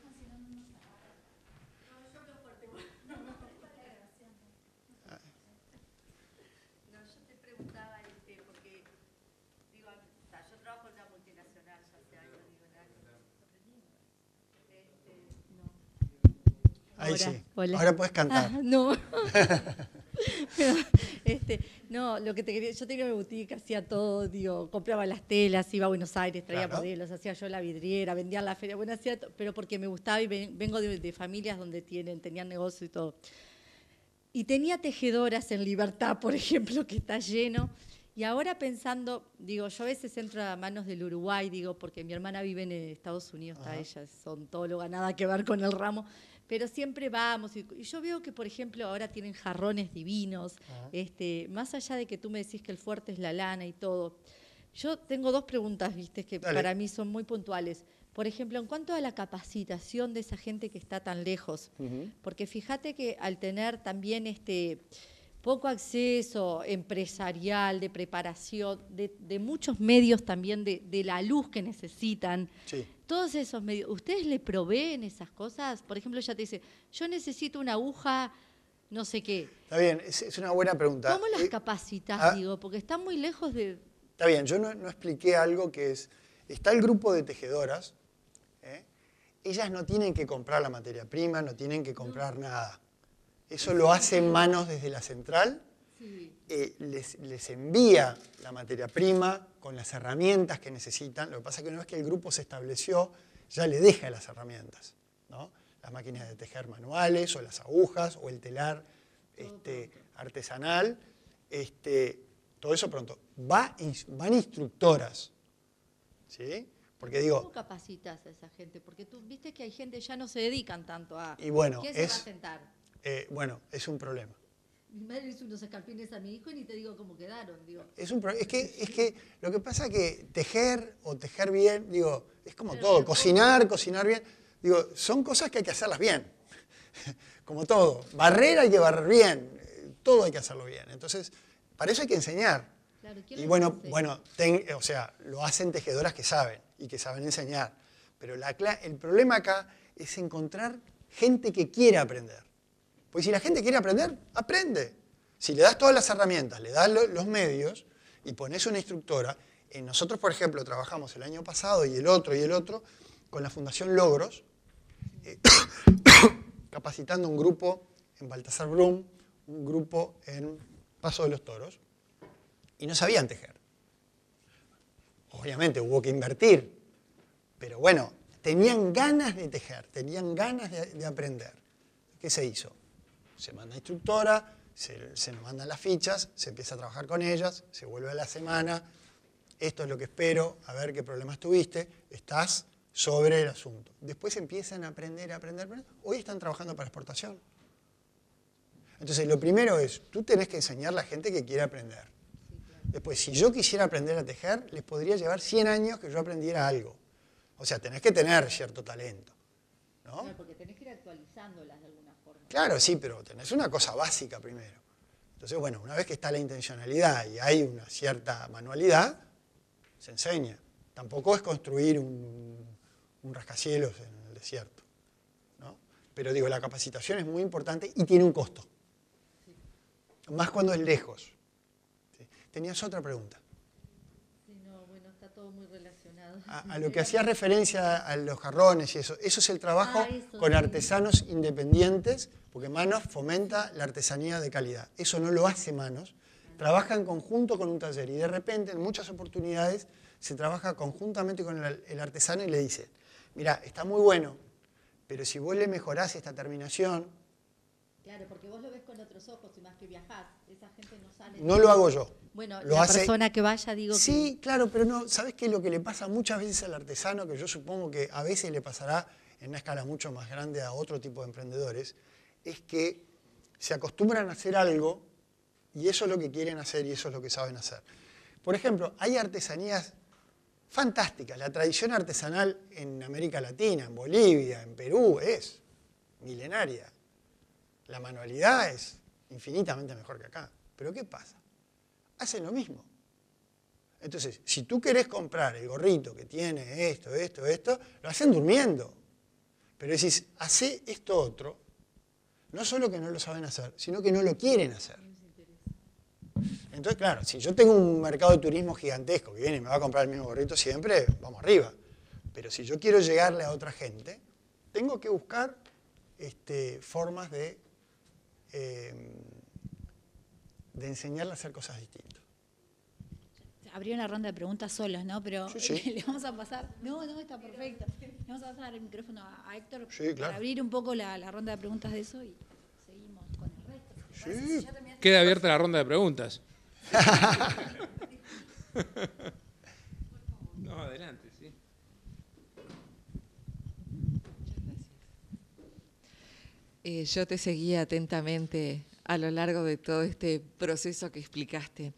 Ahí sí. Hola. Ahora puedes cantar. Ah, no. No, lo que te quería, yo tenía mi boutique, hacía todo, digo, compraba las telas, iba a Buenos Aires, traía Claro. modelos, hacía yo la vidriera, vendía en la feria, bueno, hacía pero porque me gustaba y vengo de familias donde tenían negocio y todo. Y tenía tejedoras en Libertad, por ejemplo, que está lleno. Y ahora pensando, digo, yo a veces entro a manos del Uruguay, digo, porque mi hermana vive en Estados Unidos, está ella es odontóloga, nada que ver con el ramo, pero siempre vamos. Y yo veo que, por ejemplo, ahora tienen jarrones divinos, más allá de que tú me decís que el fuerte es la lana y todo. Yo tengo dos preguntas, viste, que Dale. para mí son muy puntuales. Por ejemplo, en cuanto a la capacitación de esa gente que está tan lejos, porque fíjate que al tener también poco acceso empresarial, de preparación, de muchos medios también, de la luz que necesitan, Sí. todos esos medios, ¿ustedes le proveen esas cosas? Por ejemplo, ella te dice, yo necesito una aguja, no sé qué. Está bien, es una buena pregunta. ¿Cómo las capacitas, digo? Porque están muy lejos de... Está bien, yo no expliqué algo que es, está el grupo de tejedoras, ellas no tienen que comprar la materia prima, no tienen que comprar nada. Eso lo hace en manos desde la central, Sí. les envía la materia prima con las herramientas que necesitan. Lo que pasa es que una vez que el grupo se estableció, ya le deja las herramientas, ¿no? Las máquinas de tejer manuales, o las agujas, o el telar artesanal, todo eso pronto. Van instructoras, ¿sí? Porque digo... ¿Cómo capacitas a esa gente? Porque tú viste que hay gente ya no se dedican tanto a... Y bueno, ¿Quién se va a sentar? Bueno, es un problema. Mi madre hizo unos escarpines a mi hijo y ni te digo cómo quedaron. Digo. Es que lo que pasa es que tejer o tejer bien, digo, es como todo. Cocinar bien, digo, son cosas que hay que hacerlas bien. Como todo. Barrer hay que barrer bien. Todo hay que hacerlo bien. Entonces, para eso hay que enseñar. Claro, ¿quién Y les bueno, enseña? o sea, lo hacen tejedoras que saben y que saben enseñar. Pero el problema acá es encontrar gente que quiera aprender. Porque si la gente quiere aprender, aprende. Si le das todas las herramientas, le das los medios y pones una instructora. Nosotros, por ejemplo, trabajamos el año pasado y el otro con la Fundación Logros, capacitando un grupo en Baltasar Brum, un grupo en Paso de los Toros, y no sabían tejer. Obviamente hubo que invertir, pero bueno, tenían ganas de tejer, tenían ganas de aprender. ¿Qué se hizo? Se manda instructora, se nos mandan las fichas, se empieza a trabajar con ellas, se vuelve a la semana, esto es lo que espero, a ver qué problemas tuviste, estás sobre el asunto. Después empiezan a aprender. Hoy están trabajando para exportación. Entonces, lo primero es, tú tenés que enseñar a la gente que quiere aprender. Después, si yo quisiera aprender a tejer, les podría llevar 100 años que yo aprendiera algo. O sea, tenés que tener cierto talento, ¿no? Claro, porque tenés que ir actualizándolas de alguna forma. Claro, sí, pero tenés una cosa básica primero. Entonces, bueno, una vez que está la intencionalidad y hay una cierta manualidad, se enseña. Tampoco es construir un rascacielos en el desierto, ¿no? Pero digo, la capacitación es muy importante y tiene un costo. Más cuando es lejos. ¿Sí? Tenías otra pregunta. Sí, no, bueno, está todo muy relacionado. A lo que hacía referencia a los jarrones y eso es el trabajo eso, con sí. artesanos independientes, porque Manos fomenta la artesanía de calidad. Eso no lo hace Manos. Trabaja en conjunto con un taller y de repente, en muchas oportunidades, se trabaja conjuntamente con el artesano y le dice, mira, está muy bueno, pero si vos le mejorás esta terminación, Claro, porque vos lo ves con otros ojos y más que viajás. Esa gente no sale. No lo hago yo. Bueno, lo la hace... persona que vaya, digo sí, que... claro, pero no, ¿sabés qué? Lo que le pasa muchas veces al artesano, que yo supongo que a veces le pasará en una escala mucho más grande a otro tipo de emprendedores, es que se acostumbran a hacer algo y eso es lo que quieren hacer y eso es lo que saben hacer. Por ejemplo, hay artesanías fantásticas. La tradición artesanal en América Latina, en Bolivia, en Perú, es milenaria. La manualidad es infinitamente mejor que acá. ¿Pero qué pasa? Hacen lo mismo. Entonces, si tú querés comprar el gorrito que tiene esto, lo hacen durmiendo. Pero decís, hacé esto otro, no solo que no lo saben hacer, sino que no lo quieren hacer. Entonces, claro, si yo tengo un mercado de turismo gigantesco que viene y me va a comprar el mismo gorrito siempre, vamos arriba. Pero si yo quiero llegarle a otra gente, tengo que buscar formas de enseñarle a hacer cosas distintas. Abrí una ronda de preguntas solos, ¿no? Pero sí. le vamos a pasar... No, está perfecto. Le vamos a pasar el micrófono a Héctor para abrir un poco la ronda de preguntas de eso y seguimos con el resto. Sí. Queda abierta la ronda de preguntas. No, adelante, sí. Yo te seguí atentamente a lo largo de todo este proceso que explicaste.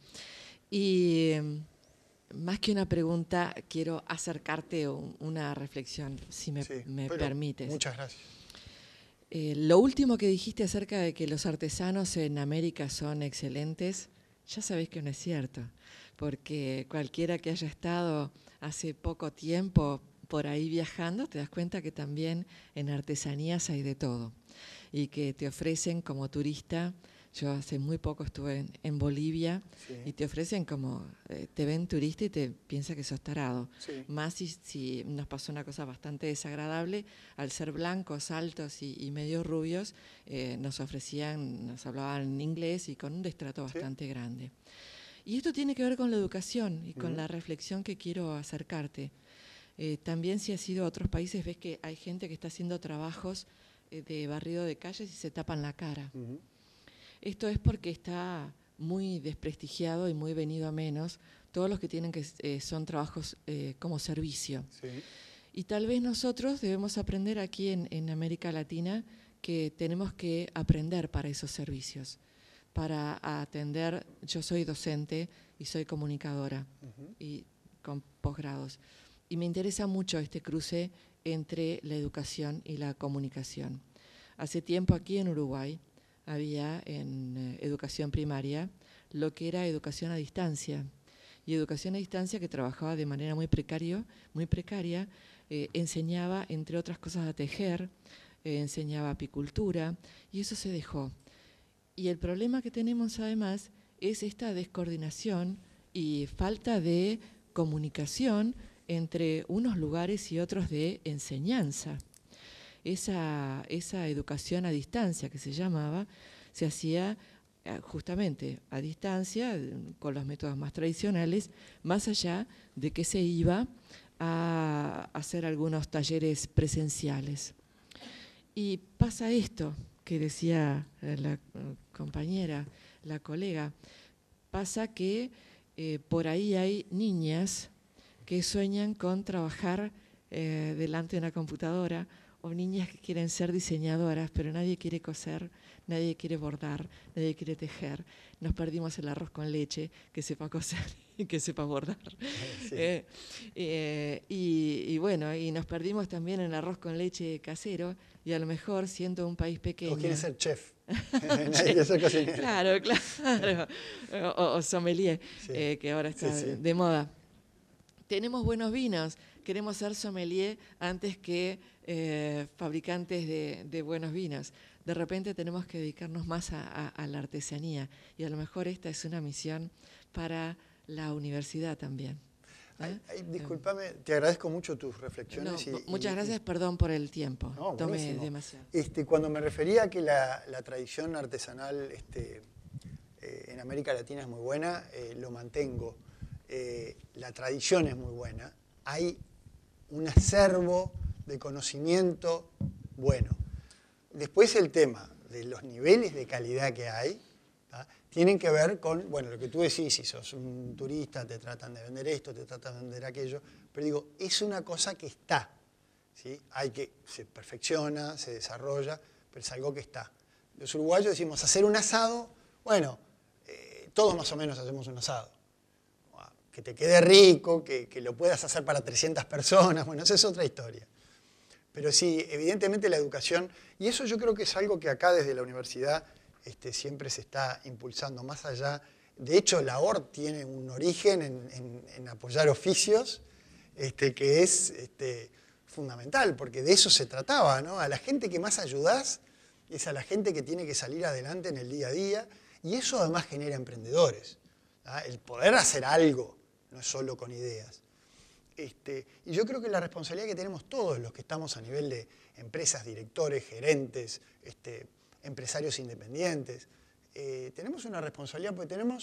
Y más que una pregunta, quiero acercarte una reflexión, si me permites. Muchas gracias. Lo último que dijiste acerca de que los artesanos en América son excelentes, ya sabés que no es cierto, porque cualquiera que haya estado hace poco tiempo por ahí viajando, te das cuenta que también en artesanías hay de todo y que te ofrecen como turista. Yo hace muy poco estuve en Bolivia y te ofrecen como, te ven turista y te piensa que sos tarado. Sí. Más si nos pasó una cosa bastante desagradable, al ser blancos, altos y medio rubios, nos hablaban en inglés y con un destrato bastante grande. Y esto tiene que ver con la educación y con la reflexión que quiero acercarte. También si has ido a otros países ves que hay gente que está haciendo trabajos de barrido de calles y se tapan la cara. Esto es porque está muy desprestigiado y muy venido a menos todos los que tienen son trabajos como servicio. Sí. Y tal vez nosotros debemos aprender aquí en América Latina que tenemos que aprender para esos servicios, para atender. Yo soy docente y soy comunicadora y con posgrados. Y me interesa mucho este cruce entre la educación y la comunicación. Hace tiempo aquí en Uruguay había en educación primaria lo que era educación a distancia. Y educación a distancia que trabajaba de manera muy precaria, enseñaba, entre otras cosas, a tejer, enseñaba apicultura, y eso se dejó. Y el problema que tenemos además es esta descoordinación y falta de comunicación entre unos lugares y otros de enseñanza. Esa educación a distancia que se llamaba, se hacía justamente a distancia, con los métodos más tradicionales, más allá de que se iba a hacer algunos talleres presenciales. Y pasa esto que decía la compañera, la colega, pasa que por ahí hay niñas que sueñan con trabajar delante de una computadora, o niñas que quieren ser diseñadoras, pero nadie quiere coser, nadie quiere bordar, nadie quiere tejer. Nos perdimos el arroz con leche, que sepa coser y que sepa bordar. Sí. Y bueno, y nos perdimos también el arroz con leche casero, y a lo mejor, siendo un país pequeño... O quiere ser chef. Nadie quiere ser cocinero. Claro. O sommelier, que ahora está de moda. Tenemos buenos vinos, queremos ser sommelier antes que fabricantes de buenos vinos. De repente tenemos que dedicarnos más a la artesanía, y a lo mejor esta es una misión para la universidad también. Discúlpame, te agradezco mucho tus reflexiones. Muchas gracias, perdón por el tiempo. No, tomé demasiado. Cuando me refería a que la tradición artesanal en América Latina es muy buena, lo mantengo. La tradición es muy buena. Hay un acervo de conocimiento bueno. Después el tema de los niveles de calidad que hay, ¿tá? Tienen que ver con, bueno, lo que tú decís, si sos un turista, te tratan de vender esto, te tratan de vender aquello, pero digo, es una cosa que está, ¿sí? Se perfecciona, se desarrolla, pero es algo que está. Los uruguayos decimos, hacer un asado, bueno, todos más o menos hacemos un asado. Que te quede rico, que lo puedas hacer para 300 personas, bueno, esa es otra historia. Pero sí, evidentemente la educación, y eso yo creo que es algo que acá desde la universidad siempre se está impulsando más allá. De hecho, la ORT tiene un origen en apoyar oficios que es fundamental, porque de eso se trataba, ¿no? A la gente que más ayudás es a la gente que tiene que salir adelante en el día a día, y eso además genera emprendedores, ¿tá? El poder hacer algo, no es solo con ideas. Y yo creo que la responsabilidad que tenemos todos los que estamos a nivel de empresas, directores, gerentes, empresarios independientes, tenemos una responsabilidad porque tenemos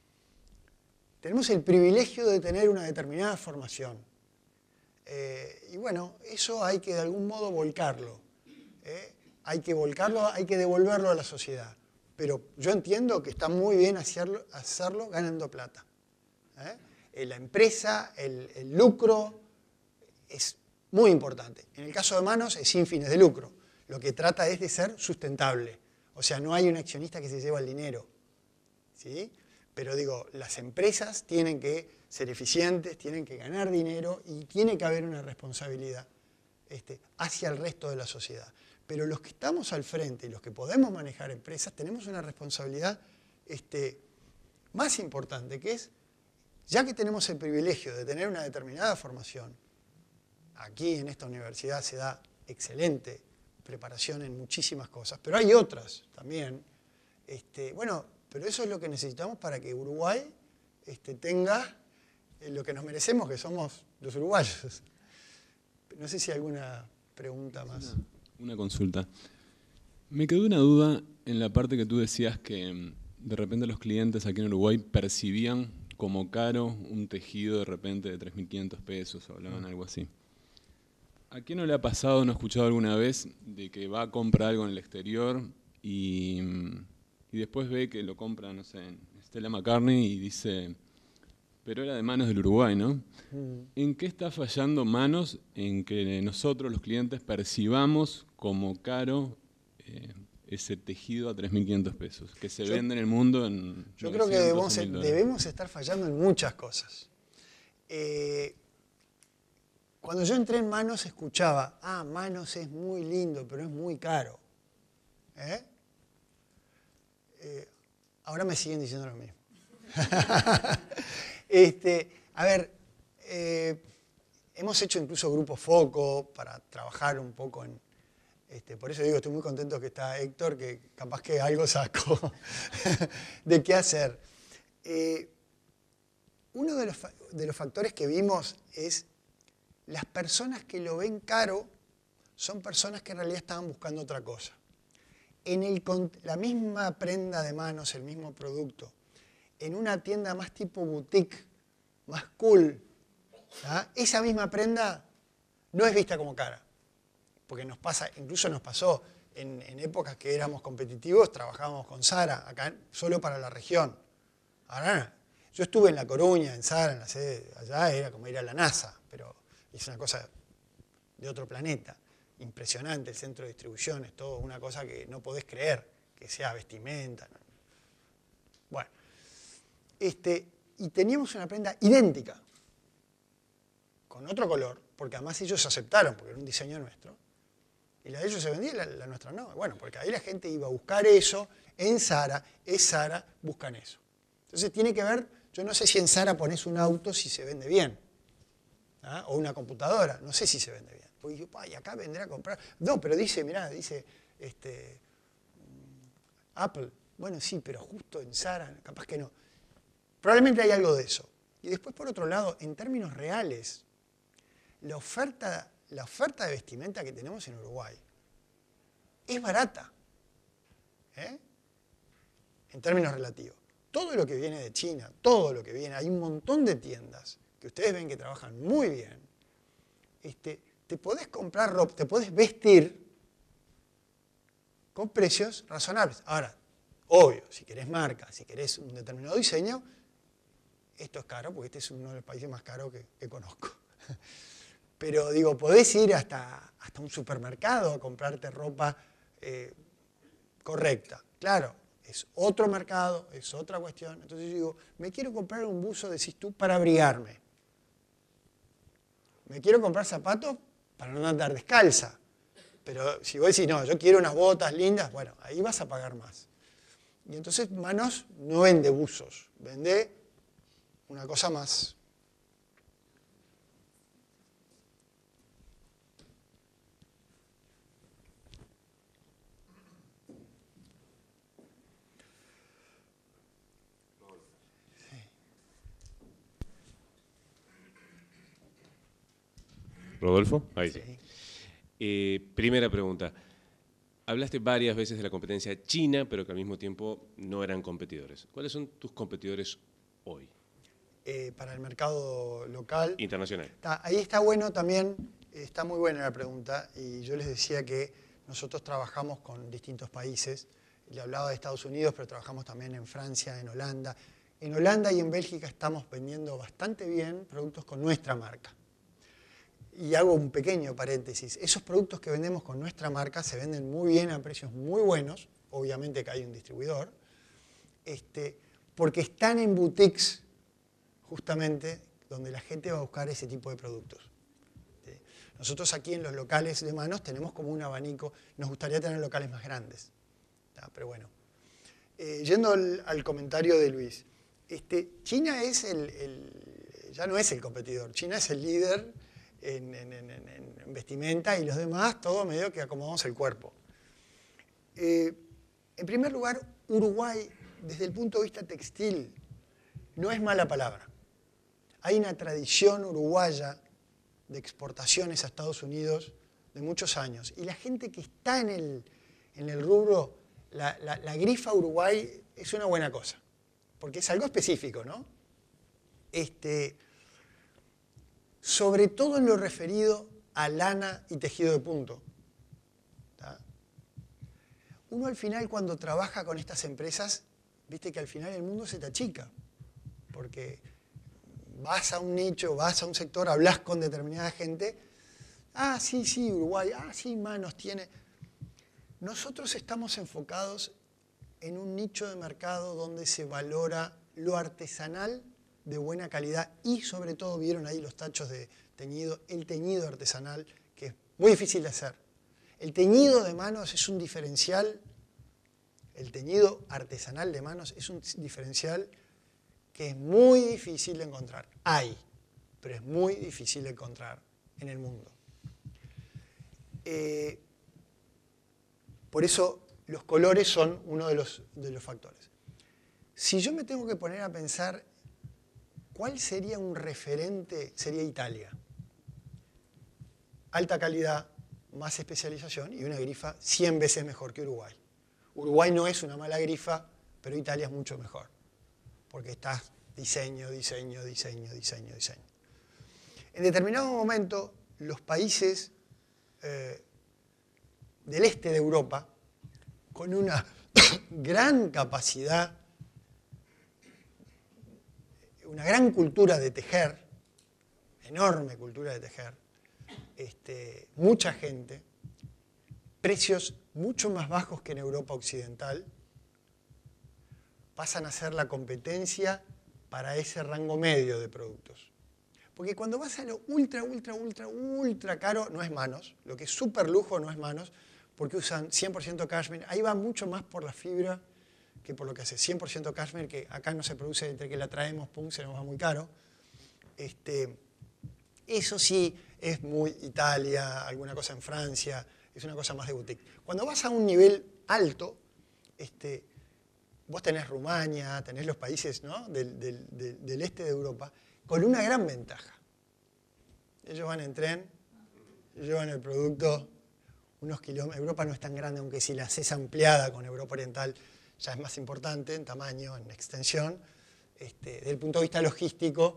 el privilegio de tener una determinada formación. Y bueno, eso hay que de algún modo volcarlo. Hay que volcarlo, hay que devolverlo a la sociedad. Pero yo entiendo que está muy bien hacerlo ganando plata. La empresa, el lucro es muy importante. En el caso de Manos es sin fines de lucro. Lo que trata es de ser sustentable. O sea, no hay un accionista que se lleva el dinero, ¿sí? Pero digo, las empresas tienen que ser eficientes, tienen que ganar dinero y tiene que haber una responsabilidad hacia el resto de la sociedad. Pero los que estamos al frente y los que podemos manejar empresas tenemos una responsabilidad más importante, que es, ya que tenemos el privilegio de tener una determinada formación, aquí en esta universidad se da excelente preparación en muchísimas cosas, pero hay otras también. Bueno, pero eso es lo que necesitamos para que Uruguay tenga lo que nos merecemos, que somos los uruguayos. No sé si hay alguna pregunta más. Una consulta. Me quedó una duda en la parte que tú decías que de repente los clientes aquí en Uruguay percibían como caro un tejido de repente de 3.500 pesos, o hablaban algo así. ¿A quién no le ha pasado, no ha escuchado alguna vez, de que va a comprar algo en el exterior y después ve que lo compra, no sé, en Stella McCartney y dice, pero era de Manos del Uruguay, ¿no? ¿En qué está fallando Manos en que nosotros, los clientes, percibamos como caro ese tejido a 3.500 pesos, que se vende en el mundo en Yo creo que debemos estar fallando en muchas cosas. Cuando yo entré en Manos escuchaba, Manos es muy lindo, pero es muy caro. Ahora me siguen diciendo lo mismo. A ver, hemos hecho incluso grupos foco para trabajar un poco en... por eso digo, estoy muy contento que está Héctor, que capaz que algo sacó de qué hacer. Uno de los factores que vimos es las personas que lo ven caro son personas que en realidad estaban buscando otra cosa. La misma prenda de Manos, el mismo producto, en una tienda más tipo boutique, más cool, ¿tá? Esa misma prenda no es vista como cara. Porque incluso nos pasó en épocas que éramos competitivos, trabajábamos con Zara, acá solo para la región. Ahora, yo estuve en La Coruña, en Zara, en la sede allá, era como ir a la NASA, pero es una cosa de otro planeta. Impresionante el centro de distribución, es todo una cosa que no podés creer, que sea vestimenta. ¿No? Bueno, y teníamos una prenda idéntica, con otro color, porque además ellos aceptaron, porque era un diseño nuestro, y la de ellos se vendía y la nuestra no. Bueno, porque ahí la gente iba a buscar eso, en Zara, buscan eso. Entonces tiene que ver, yo no sé si en Zara pones un auto si se vende bien, ¿ah? O una computadora, no sé si se vende bien. Porque yo, y acá vendré a comprar. No, pero dice, mirá, dice Apple. Bueno, sí, pero justo en Zara, capaz que no. Probablemente hay algo de eso. Y después, por otro lado, en términos reales, la oferta de vestimenta que tenemos en Uruguay es barata, en términos relativos. Todo lo que viene de China, todo lo que viene, hay un montón de tiendas que ustedes ven que trabajan muy bien. Te podés comprar ropa, te podés vestir con precios razonables. Ahora, obvio, si querés marca, si querés un determinado diseño, esto es caro, porque este es uno de los países más caros que conozco. Pero digo, podés ir hasta un supermercado a comprarte ropa correcta. Claro, es otro mercado, es otra cuestión. Entonces yo digo, me quiero comprar un buzo, decís tú, para abrigarme. Me quiero comprar zapatos para no andar descalza. Pero si vos decís, no, yo quiero unas botas lindas, bueno, ahí vas a pagar más. Y entonces Manos no vende buzos, vende una cosa más. Rodolfo, ahí sí. Sí. Primera pregunta. Hablaste varias veces de la competencia china, pero que al mismo tiempo no eran competidores. ¿Cuáles son tus competidores hoy? Para el mercado local. Internacional. Ahí está bueno también, está muy buena la pregunta, y yo les decía que nosotros trabajamos con distintos países. Le hablaba de Estados Unidos, pero trabajamos también en Francia, en Holanda. En Holanda y en Bélgica estamos vendiendo bastante bien productos con nuestra marca. Y hago un pequeño paréntesis. Esos productos que vendemos con nuestra marca se venden muy bien a precios muy buenos, obviamente que hay un distribuidor, porque están en boutiques justamente donde la gente va a buscar ese tipo de productos. Nosotros aquí en los locales de Manos tenemos como un abanico, nos gustaría tener locales más grandes. Pero bueno, yendo al comentario de Luis, China es ya no es el competidor, China es el líder en vestimenta y los demás, todo medio que acomodamos el cuerpo. En primer lugar, Uruguay, desde el punto de vista textil, no es mala palabra. Hay una tradición uruguaya de exportaciones a Estados Unidos de muchos años. Y la gente que está en el rubro, la grifa Uruguay es una buena cosa, porque es algo específico, ¿no? Sobre todo en lo referido a lana y tejido de punto. ¿Tá? Uno al final cuando trabaja con estas empresas, viste que al final el mundo se te achica, porque vas a un nicho, vas a un sector, hablas con determinada gente, sí, Uruguay, sí, Manos tiene. Nosotros estamos enfocados en un nicho de mercado donde se valora lo artesanal de buena calidad y sobre todo vieron ahí los tachos de teñido, el teñido artesanal, que es muy difícil de hacer. El teñido de Manos es un diferencial, el teñido artesanal de Manos es un diferencial que es muy difícil de encontrar. Hay, pero es muy difícil de encontrar en el mundo. Por eso los colores son uno de los factores. Si yo me tengo que poner a pensar ¿cuál sería un referente? Sería Italia. Alta calidad, más especialización y una grifa 100 veces mejor que Uruguay. Uruguay no es una mala grifa, pero Italia es mucho mejor, porque está diseño. En determinado momento, los países del este de Europa, con una gran capacidad, una gran cultura de tejer, enorme cultura de tejer, mucha gente, precios mucho más bajos que en Europa occidental, pasan a ser la competencia para ese rango medio de productos. Porque cuando vas a lo ultra caro, no es Manos, lo que es súper lujo no es Manos, porque usan 100% cashmere, ahí va mucho más por la fibra que por lo que hace 100% cashmere, que acá no se produce, entre que la traemos, pum, se nos va muy caro. Eso sí es muy Italia, alguna cosa en Francia, es una cosa más de boutique. Cuando vas a un nivel alto, vos tenés Rumania, tenés los países, ¿no?, del este de Europa, con una gran ventaja. Ellos van en tren, llevan el producto unos kilómetros. Europa no es tan grande, aunque si la haces ampliada con Europa Oriental ya es más importante en tamaño, en extensión. Desde el punto de vista logístico,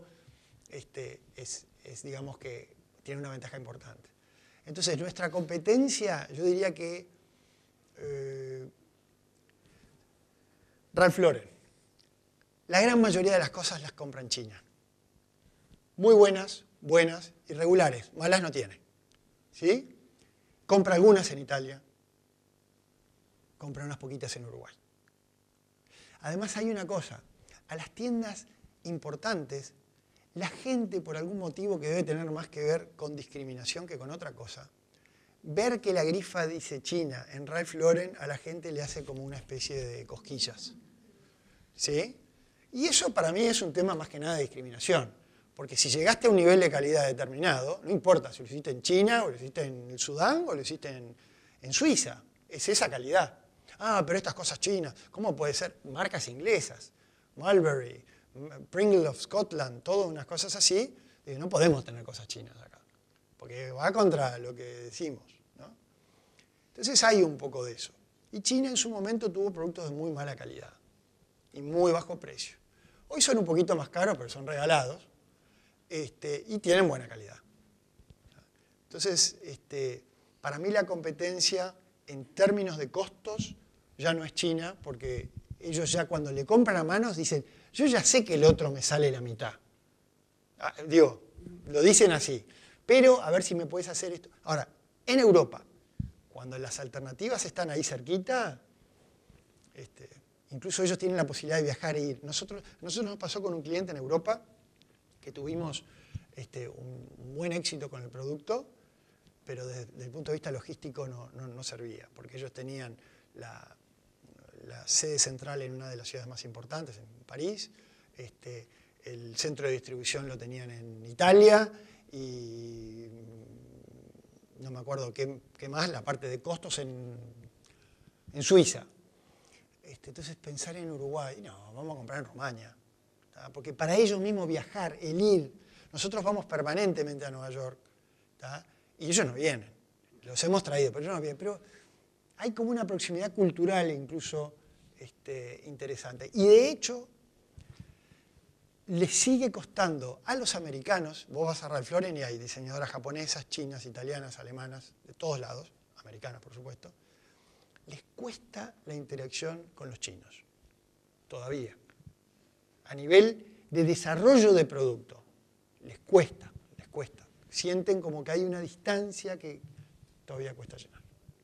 digamos que tiene una ventaja importante. Entonces, nuestra competencia, yo diría que Ralph Lauren. La gran mayoría de las cosas las compra en China. Muy buenas, buenas, irregulares. Malas no tiene. ¿Sí? Compra algunas en Italia. Compra unas poquitas en Uruguay. Además hay una cosa. A las tiendas importantes, la gente, por algún motivo que debe tener más que ver con discriminación que con otra cosa, ver que la grifa dice China en Ralph Lauren a la gente le hace como una especie de cosquillas. ¿Sí? Y eso para mí es un tema más que nada de discriminación. Porque si llegaste a un nivel de calidad determinado, no importa si lo hiciste en China, o lo hiciste en el Sudán, o lo hiciste en Suiza. Es esa calidad. Ah, pero estas cosas chinas, ¿cómo puede ser? Marcas inglesas, Mulberry, Pringle of Scotland, todas unas cosas así. No podemos tener cosas chinas acá, porque va contra lo que decimos, ¿no? Entonces hay un poco de eso. Y China en su momento tuvo productos de muy mala calidad y muy bajo precio. Hoy son un poquito más caros, pero son regalados, y tienen buena calidad. Entonces, para mí la competencia en términos de costos ya no es China, porque ellos ya cuando le compran a manos dicen, yo ya sé que el otro me sale la mitad. Digo, lo dicen así, pero a ver si me puedes hacer esto. Ahora, en Europa, cuando las alternativas están ahí cerquita, incluso ellos tienen la posibilidad de viajar e ir. Nosotros nos pasó con un cliente en Europa que tuvimos un buen éxito con el producto, pero desde el punto de vista logístico no servía, porque ellos tenían la sede central en una de las ciudades más importantes, en París, el centro de distribución lo tenían en Italia y no me acuerdo qué más, la parte de costos en Suiza. Entonces pensar en Uruguay, no, vamos a comprar en Rumania, ¿tá? Porque para ellos mismos viajar, el ir, nosotros vamos permanentemente a Nueva York, ¿tá? Y ellos no vienen, los hemos traído, pero ellos no vienen. Pero hay como una proximidad cultural incluso interesante. Y de hecho, les sigue costando a los americanos, vos vas a Ralph Lauren y hay diseñadoras japonesas, chinas, italianas, alemanas, de todos lados, americanas por supuesto, les cuesta la interacción con los chinos, todavía. A nivel de desarrollo de producto, les cuesta. Sienten como que hay una distancia que todavía cuesta llenar.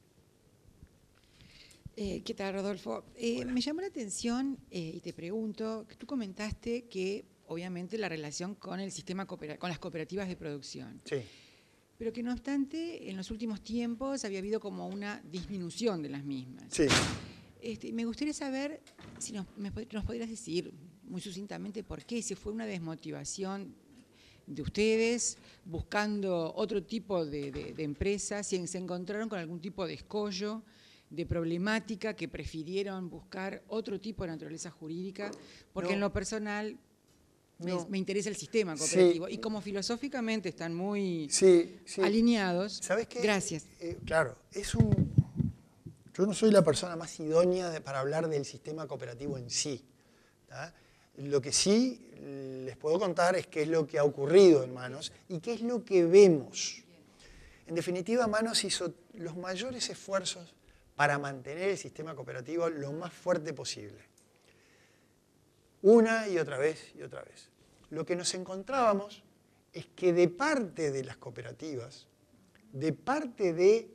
¿Qué tal, Rodolfo? Me llamó la atención y te pregunto, que tú comentaste que obviamente la relación con el sistema con las cooperativas de producción. Sí. Pero que no obstante, en los últimos tiempos había habido como una disminución de las mismas. Sí. Me gustaría saber si nos podrías decir muy sucintamente por qué, si fue una desmotivación de ustedes buscando otro tipo de empresas, si se encontraron con algún tipo de escollo, de problemática, que prefirieron buscar otro tipo de naturaleza jurídica, porque en lo personal me interesa el sistema cooperativo. Sí. Y como filosóficamente están muy alineados. ¿Sabes qué? Gracias. Claro, yo no soy la persona más idónea para hablar del sistema cooperativo en sí, ¿tá? Lo que sí les puedo contar es qué es lo que ha ocurrido en Manos y qué es lo que vemos. En definitiva, Manos hizo los mayores esfuerzos para mantener el sistema cooperativo lo más fuerte posible. Una y otra vez y otra vez. Lo que nos encontrábamos es que de parte de las cooperativas, de parte de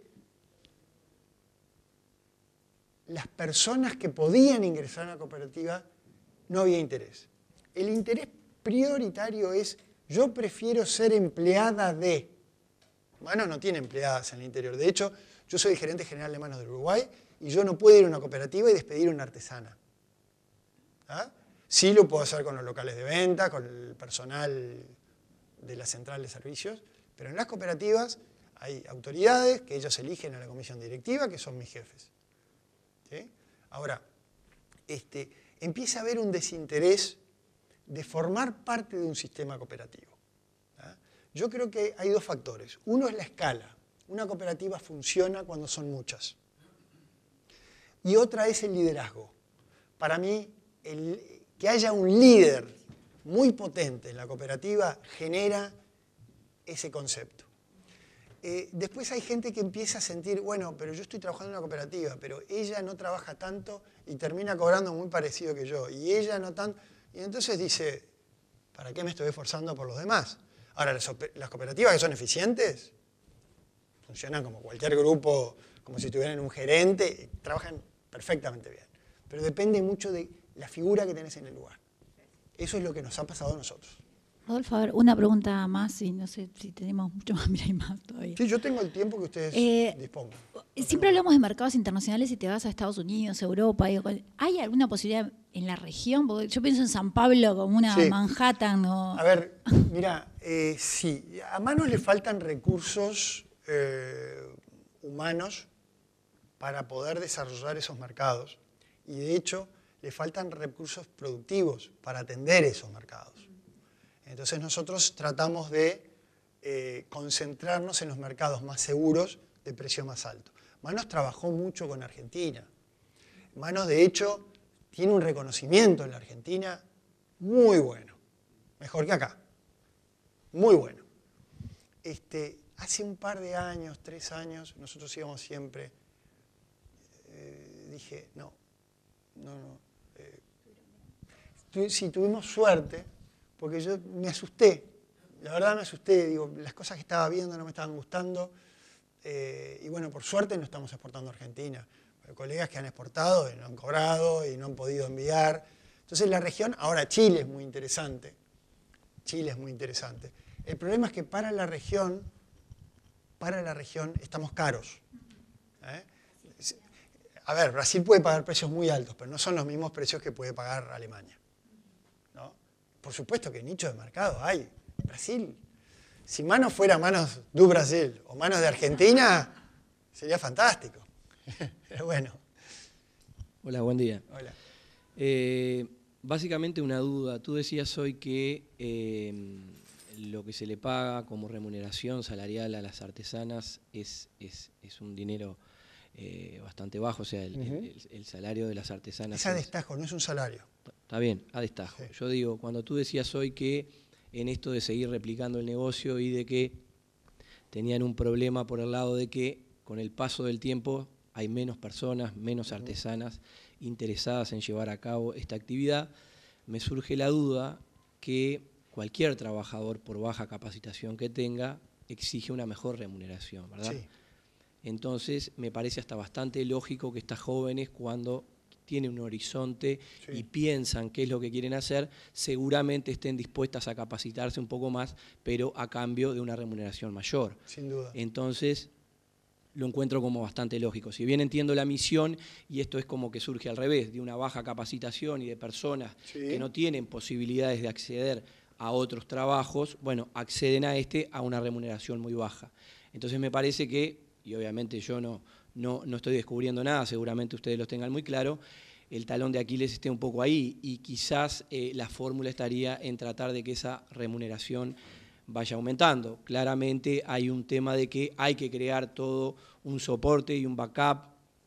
las personas que podían ingresar a una cooperativa, no había interés. El interés prioritario es, yo prefiero ser empleada de. Manos no tiene empleadas en el interior. De hecho, yo soy el gerente general de Manos del Uruguay y yo no puedo ir a una cooperativa y despedir a una artesana. ¿Ah? Sí lo puedo hacer con los locales de venta, con el personal de la central de servicios, pero en las cooperativas hay autoridades que ellos eligen a la comisión directiva, que son mis jefes. ¿Sí? Ahora, empieza a haber un desinterés de formar parte de un sistema cooperativo. ¿Ah? Yo creo que hay dos factores. Uno es la escala. Una cooperativa funciona cuando son muchas. Y otra es el liderazgo. Para mí, que haya un líder muy potente en la cooperativa genera ese concepto. Después hay gente que empieza a sentir, bueno, pero yo estoy trabajando en una cooperativa, pero ella no trabaja tanto y termina cobrando muy parecido que yo, y ella no tanto. Y entonces dice, ¿para qué me estoy esforzando por los demás? Ahora, las cooperativas que son eficientes funcionan como cualquier grupo, como si tuvieran un gerente, trabajan perfectamente bien. Pero depende mucho de la figura que tenés en el lugar. Eso es lo que nos ha pasado a nosotros. Rodolfo, a ver, una pregunta más, y no sé si tenemos mucho más, mira, hay más todavía. Sí, yo tengo el tiempo que ustedes dispongan. Siempre hablamos de mercados internacionales y te vas a Estados Unidos, Europa. ¿Hay alguna posibilidad en la región? Porque yo pienso en San Pablo como una Manhattan. A ver, mira, sí, a Manos le faltan recursos humanos para poder desarrollar esos mercados. Y de hecho, le faltan recursos productivos para atender esos mercados. Entonces nosotros tratamos de concentrarnos en los mercados más seguros de precio más alto. Manos trabajó mucho con Argentina. Manos, de hecho, tiene un reconocimiento en la Argentina muy bueno. Mejor que acá. Muy bueno. Hace un par de años, 3 años, nosotros íbamos siempre. Dije, no. Sí, tuvimos suerte, porque yo me asusté. La verdad me asusté. Digo, las cosas que estaba viendo no me estaban gustando. Y bueno, por suerte no estamos exportando a Argentina. Hay colegas que han exportado y no han cobrado y no han podido enviar. Entonces la región, ahora Chile es muy interesante. Chile es muy interesante. El problema es que para la región estamos caros. A ver, Brasil puede pagar precios muy altos, pero no son los mismos precios que puede pagar Alemania, ¿no? Por supuesto que nicho de mercado hay. Brasil, si Manos fuera Manos do Brasil o Manos de Argentina, sería fantástico. Pero bueno. Hola, buen día. Hola. Básicamente una duda. Tú decías hoy que lo que se le paga como remuneración salarial a las artesanas es un dinero bastante bajo, o sea, el salario de las artesanas. Es a destajo, no es un salario. Está bien, a destajo. Sí. Yo digo, cuando tú decías hoy que en esto de seguir replicando el negocio y de que tenían un problema por el lado de que con el paso del tiempo hay menos personas, menos artesanas interesadas en llevar a cabo esta actividad, me surge la duda que cualquier trabajador, por baja capacitación que tenga, exige una mejor remuneración, ¿verdad? Sí. Entonces, me parece hasta bastante lógico que estas jóvenes, cuando tienen un horizonte y piensan qué es lo que quieren hacer, seguramente estén dispuestas a capacitarse un poco más, pero a cambio de una remuneración mayor. Sin duda. Entonces, lo encuentro como bastante lógico. Si bien entiendo la misión, y esto es como que surge al revés, de una baja capacitación y de personas que no tienen posibilidades de acceder a otros trabajos, bueno, acceden a una remuneración muy baja. Entonces me parece que, y obviamente yo no estoy descubriendo nada, seguramente ustedes lo tengan muy claro, el talón de Aquiles esté un poco ahí y quizás la fórmula estaría en tratar de que esa remuneración vaya aumentando. Claramente hay un tema de que hay que crear todo un soporte y un backup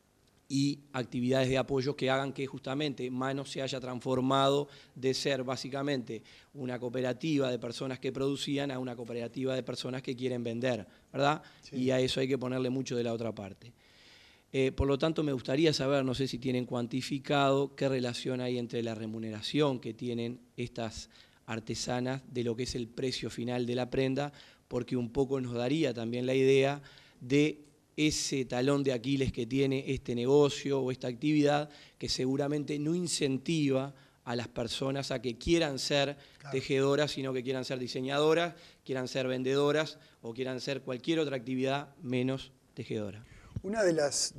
y actividades de apoyo que hagan que justamente Manos se haya transformado de ser básicamente una cooperativa de personas que producían a una cooperativa de personas que quieren vender, ¿verdad? Sí. Y a eso hay que ponerle mucho de la otra parte. Por lo tanto, me gustaría saber, no sé si tienen cuantificado, qué relación hay entre la remuneración que tienen estas artesanas de lo que es el precio final de la prenda, porque un poco nos daría también la idea de ese talón de Aquiles que tiene este negocio o esta actividad, que seguramente no incentiva a las personas a que quieran ser tejedoras, sino que quieran ser diseñadoras, quieran ser vendedoras o quieran ser cualquier otra actividad menos tejedora. Una de las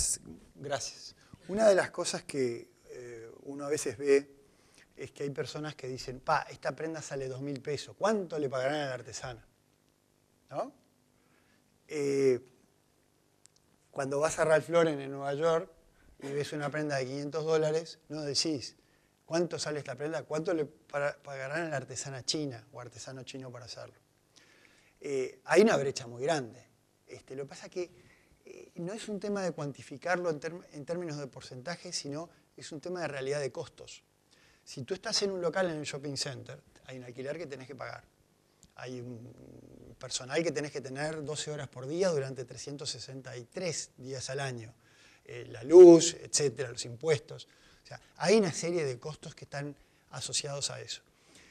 cosas que uno a veces ve es que hay personas que dicen, esta prenda sale 2.000 pesos, ¿cuánto le pagarán a la artesana? ¿No? Cuando vas a Ralph Lauren en Nueva York y ves una prenda de $500, no decís, ¿cuánto sale esta prenda? ¿Cuánto le pagarán a la artesana china o artesano chino para hacerlo? Hay una brecha muy grande. Lo que pasa es que no es un tema de cuantificarlo en términos de porcentaje, sino es un tema de realidad de costos. Si tú estás en un local en el shopping center, hay un alquiler que tenés que pagar. Hay un personal que tenés que tener 12 horas por día durante 363 días al año. La luz, etcétera, los impuestos. O sea, hay una serie de costos que están asociados a eso.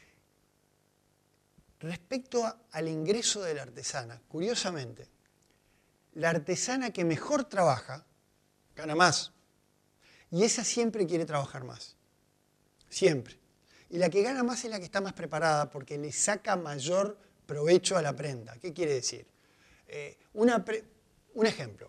Respecto al ingreso de la artesana, curiosamente, la artesana que mejor trabaja gana más. Y esa siempre quiere trabajar más. Siempre. Y la que gana más es la que está más preparada porque le saca mayor provecho a la prenda. ¿Qué quiere decir? Un ejemplo.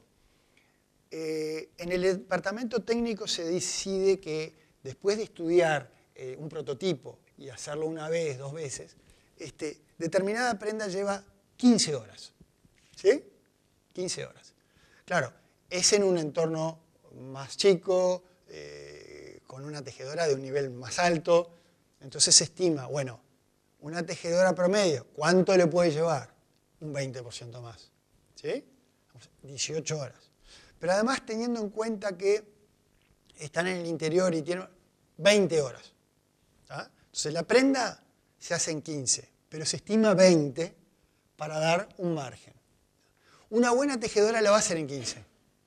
En el departamento técnico se decide que después de estudiar un prototipo y hacerlo una vez, 2 veces, determinada prenda lleva 15 horas. ¿Sí? 15 horas. Claro, es en un entorno más chico, con una tejedora de un nivel más alto. Entonces se estima, bueno, una tejedora promedio, ¿cuánto le puede llevar? Un 20% más. ¿Sí? 18 horas. Pero además teniendo en cuenta que están en el interior y tienen 20 horas. ¿Ah? Entonces la prenda se hace en 15, pero se estima 20 para dar un margen. Una buena tejedora la va a hacer en 15.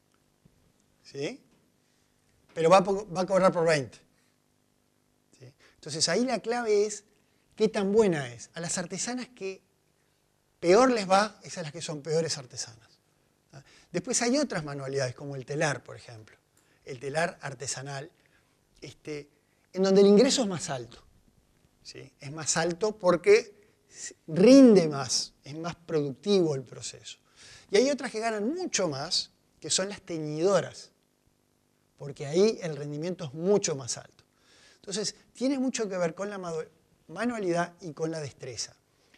¿Sí? Pero va a cobrar por 20. ¿Sí? Entonces ahí la clave es qué tan buena es. A las artesanas que peor les va, esas las que son peores artesanas. Después hay otras manualidades, como el telar, por ejemplo. El telar artesanal, en donde el ingreso es más alto. ¿Sí? Es más alto porque rinde más, es más productivo el proceso. Y hay otras que ganan mucho más, que son las teñidoras, porque ahí el rendimiento es mucho más alto. Entonces, tiene mucho que ver con la manualidad y con la destreza.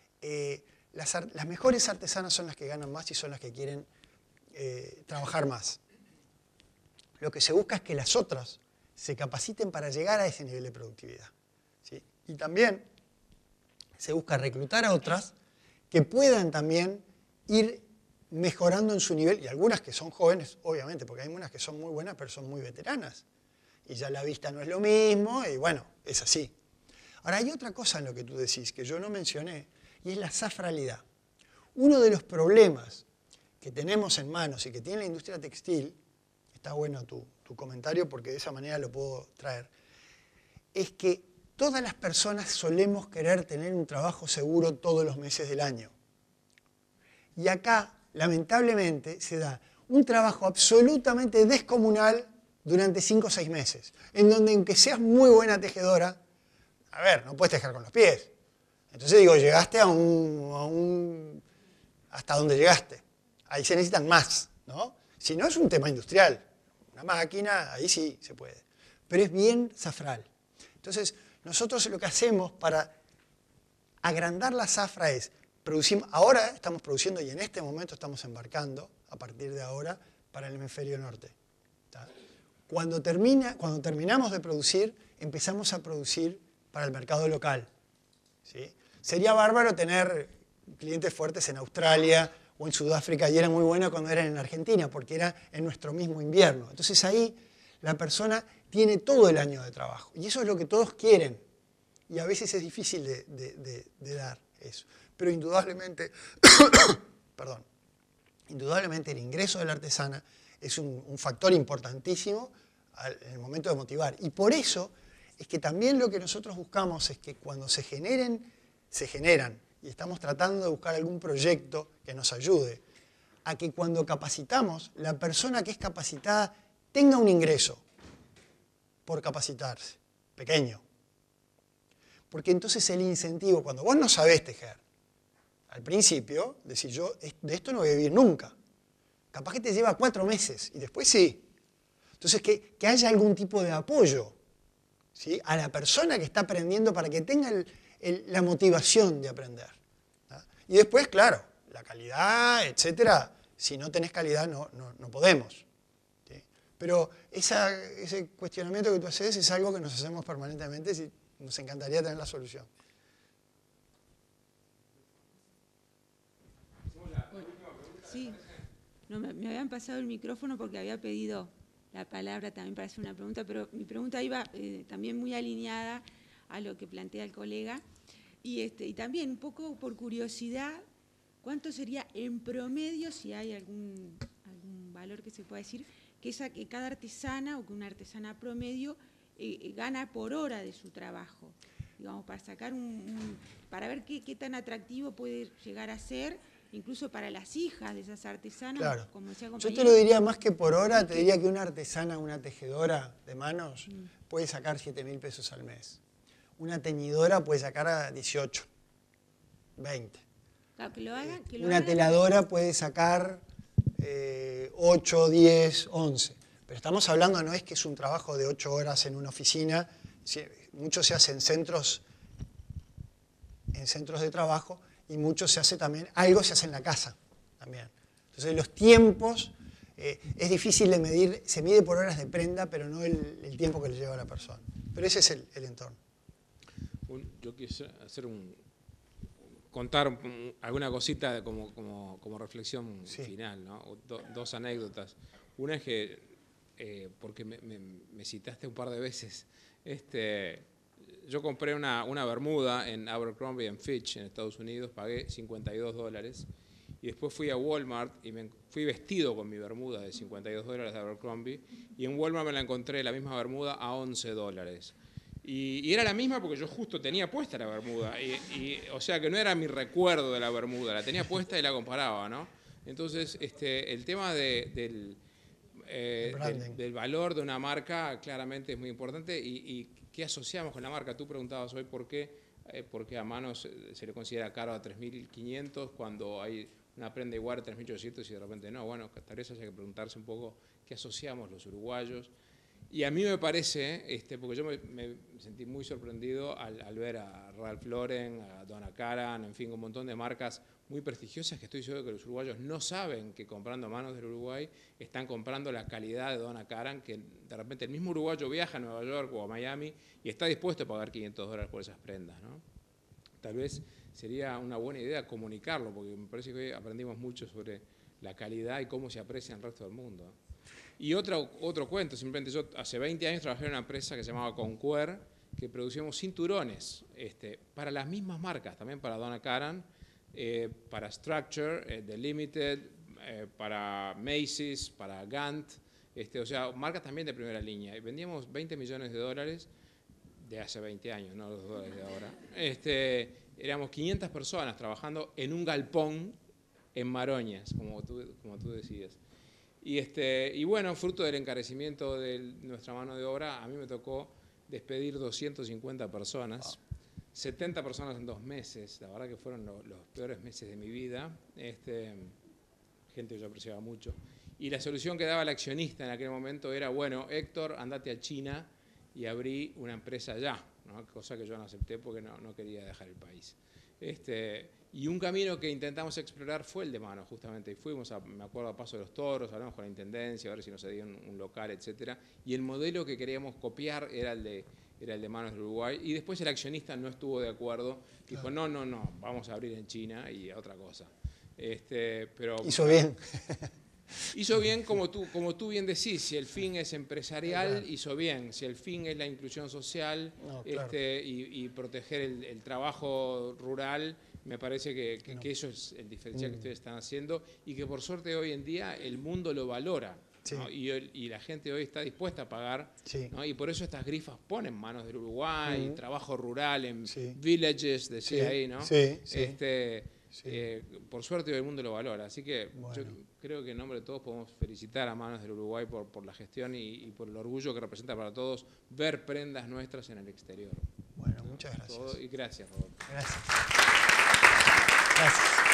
Las mejores artesanas son las que ganan más y son las que quieren trabajar más. Lo que se busca es que las otras se capaciten para llegar a ese nivel de productividad. ¿Sí? Y también se busca reclutar a otras que puedan también ir mejorando en su nivel, y algunas que son jóvenes, obviamente, porque hay unas que son muy buenas, pero son muy veteranas. Y ya la vista no es lo mismo, y bueno, es así. Ahora, hay otra cosa en lo que tú decís, que yo no mencioné, y es la zafralidad. Uno de los problemas que tenemos en manos y que tiene la industria textil, está bueno tu comentario porque de esa manera lo puedo traer, es que todas las personas solemos querer tener un trabajo seguro todos los meses del año. Y acá, lamentablemente, se da un trabajo absolutamente descomunal durante 5 o 6 meses, en donde aunque seas muy buena tejedora, a ver, no puedes tejer con los pies. Entonces digo, llegaste hasta donde llegaste. Ahí se necesitan más, ¿no? Si no es un tema industrial, una máquina, ahí sí se puede. Pero es bien zafral. Entonces, nosotros lo que hacemos para agrandar la zafra es, ahora estamos produciendo y en este momento estamos embarcando, a partir de ahora, para el hemisferio norte. ¿Tá? Cuando terminamos de producir, empezamos a producir para el mercado local. ¿Sí? Sería bárbaro tener clientes fuertes en Australia o en Sudáfrica, y era muy bueno cuando eran en Argentina, porque era en nuestro mismo invierno. Entonces ahí la persona tiene todo el año de trabajo, y eso es lo que todos quieren, y a veces es difícil de dar eso. Pero indudablemente, indudablemente el ingreso de la artesana es un factor importantísimo en el momento de motivar. Y por eso es que también lo que nosotros buscamos es que cuando se generan, y estamos tratando de buscar algún proyecto que nos ayude a que cuando capacitamos, la persona que es capacitada tenga un ingreso por capacitarse, pequeño. Porque entonces el incentivo, cuando vos no sabés tejer, al principio, decís yo, de esto no voy a vivir nunca. Capaz que te lleva 4 meses y después sí. Entonces que haya algún tipo de apoyo, ¿sí?, a la persona que está aprendiendo para que tenga la motivación de aprender. ¿Tá? Y después, claro, la calidad, etcétera. Si no tenés calidad, no podemos. ¿Sí? Pero ese cuestionamiento que tú haces es algo que nos hacemos permanentemente y nos encantaría tener la solución. Sí, no, me habían pasado el micrófono porque había pedido la palabra también para hacer una pregunta, pero mi pregunta iba también muy alineada a lo que plantea el colega y también un poco por curiosidad, ¿cuánto sería en promedio, si hay algún valor que se pueda decir, que cada artesana o que una artesana promedio gana por hora de su trabajo? Digamos, para sacar para ver qué tan atractivo puede llegar a ser, incluso para las hijas de esas artesanas, Claro. como decía el Yo compañero. te lo diría más que por hora, te diría que una artesana, una tejedora de manos puede sacar 7.000 pesos al mes. Una teñidora puede sacar a 18, 20. Claro, que lo hagan, Una teladora puede sacar 8, 10, 11. Pero estamos hablando, no es que es un trabajo de 8 horas en una oficina, mucho se hace en centros de trabajo y mucho se hace también, algo se hace en la casa también. Entonces los tiempos, es difícil de medir, se mide por horas de prenda, pero no el tiempo que le lleva a la persona. Pero ese es el entorno. Yo quisiera contar alguna cosita como reflexión final, ¿no? Dos anécdotas. Una es que, porque me citaste un par de veces, yo compré una bermuda en Abercrombie & Fitch en Estados Unidos, pagué $52 y después fui a Walmart y fui vestido con mi bermuda de $52 de Abercrombie y en Walmart me la encontré la misma bermuda a $11. Y era la misma porque yo justo tenía puesta la bermuda, o sea que no era mi recuerdo de la bermuda, la tenía puesta y la comparaba, ¿no? Entonces, el tema del valor de una marca claramente es muy importante y qué asociamos con la marca. Tú preguntabas hoy por qué a Manos se le considera caro a 3.500 cuando hay una prenda igual a 3.800 y de repente no. Bueno, tal vez haya que preguntarse un poco qué asociamos los uruguayos. Y a mí me parece, porque yo me sentí muy sorprendido al ver a Ralph Lauren, a Donna Karan, en fin, un montón de marcas muy prestigiosas que estoy seguro que los uruguayos no saben que comprando a Manos del Uruguay están comprando la calidad de Donna Karan, que de repente el mismo uruguayo viaja a Nueva York o a Miami y está dispuesto a pagar $500 por esas prendas, ¿no? Tal vez sería una buena idea comunicarlo, porque me parece que hoy aprendimos mucho sobre la calidad y cómo se aprecia en el resto del mundo. Y otro cuento, simplemente yo hace 20 años trabajé en una empresa que se llamaba Conquer, que producíamos cinturones para las mismas marcas, también para Donna Karan, para Structure, The Limited, para Macy's, para Gant, o sea, marcas también de primera línea. Y vendíamos $20 millones de hace 20 años, no los dólares de ahora. Éramos 500 personas trabajando en un galpón en Maroñas, como tú decías. Y bueno, fruto del encarecimiento de nuestra mano de obra, a mí me tocó despedir 250 personas, 70 personas en 2 meses, la verdad que fueron los peores meses de mi vida, gente que yo apreciaba mucho. Y la solución que daba el accionista en aquel momento era, bueno, Héctor, andate a China y abrí una empresa allá, ¿no? Cosa que yo no acepté porque no quería dejar el país. Y un camino que intentamos explorar fue el de Manos, justamente. Y fuimos, me acuerdo, a Paso de los Toros, hablamos con la Intendencia, a ver si nos cedían un local, etc. Y el modelo que queríamos copiar era el de Manos del Uruguay. Y después el accionista no estuvo de acuerdo. Dijo, no, vamos a abrir en China y a otra cosa. Pero hizo bien. Hizo bien, como tú bien decís, si el fin es empresarial, hizo bien. Si el fin es la inclusión social y proteger el trabajo rural, me parece que eso es el diferencial que ustedes están haciendo y que por suerte hoy en día el mundo lo valora, ¿no? Y la gente hoy está dispuesta a pagar, ¿no? Y por eso estas grifas ponen Manos del Uruguay, trabajo rural en villages, decía ahí, ¿no? Por suerte hoy el mundo lo valora, así que yo creo que en nombre de todos podemos felicitar a Manos del Uruguay por la gestión y por el orgullo que representa para todos ver prendas nuestras en el exterior. Bueno, muchas gracias. Y gracias, Roberto. Gracias.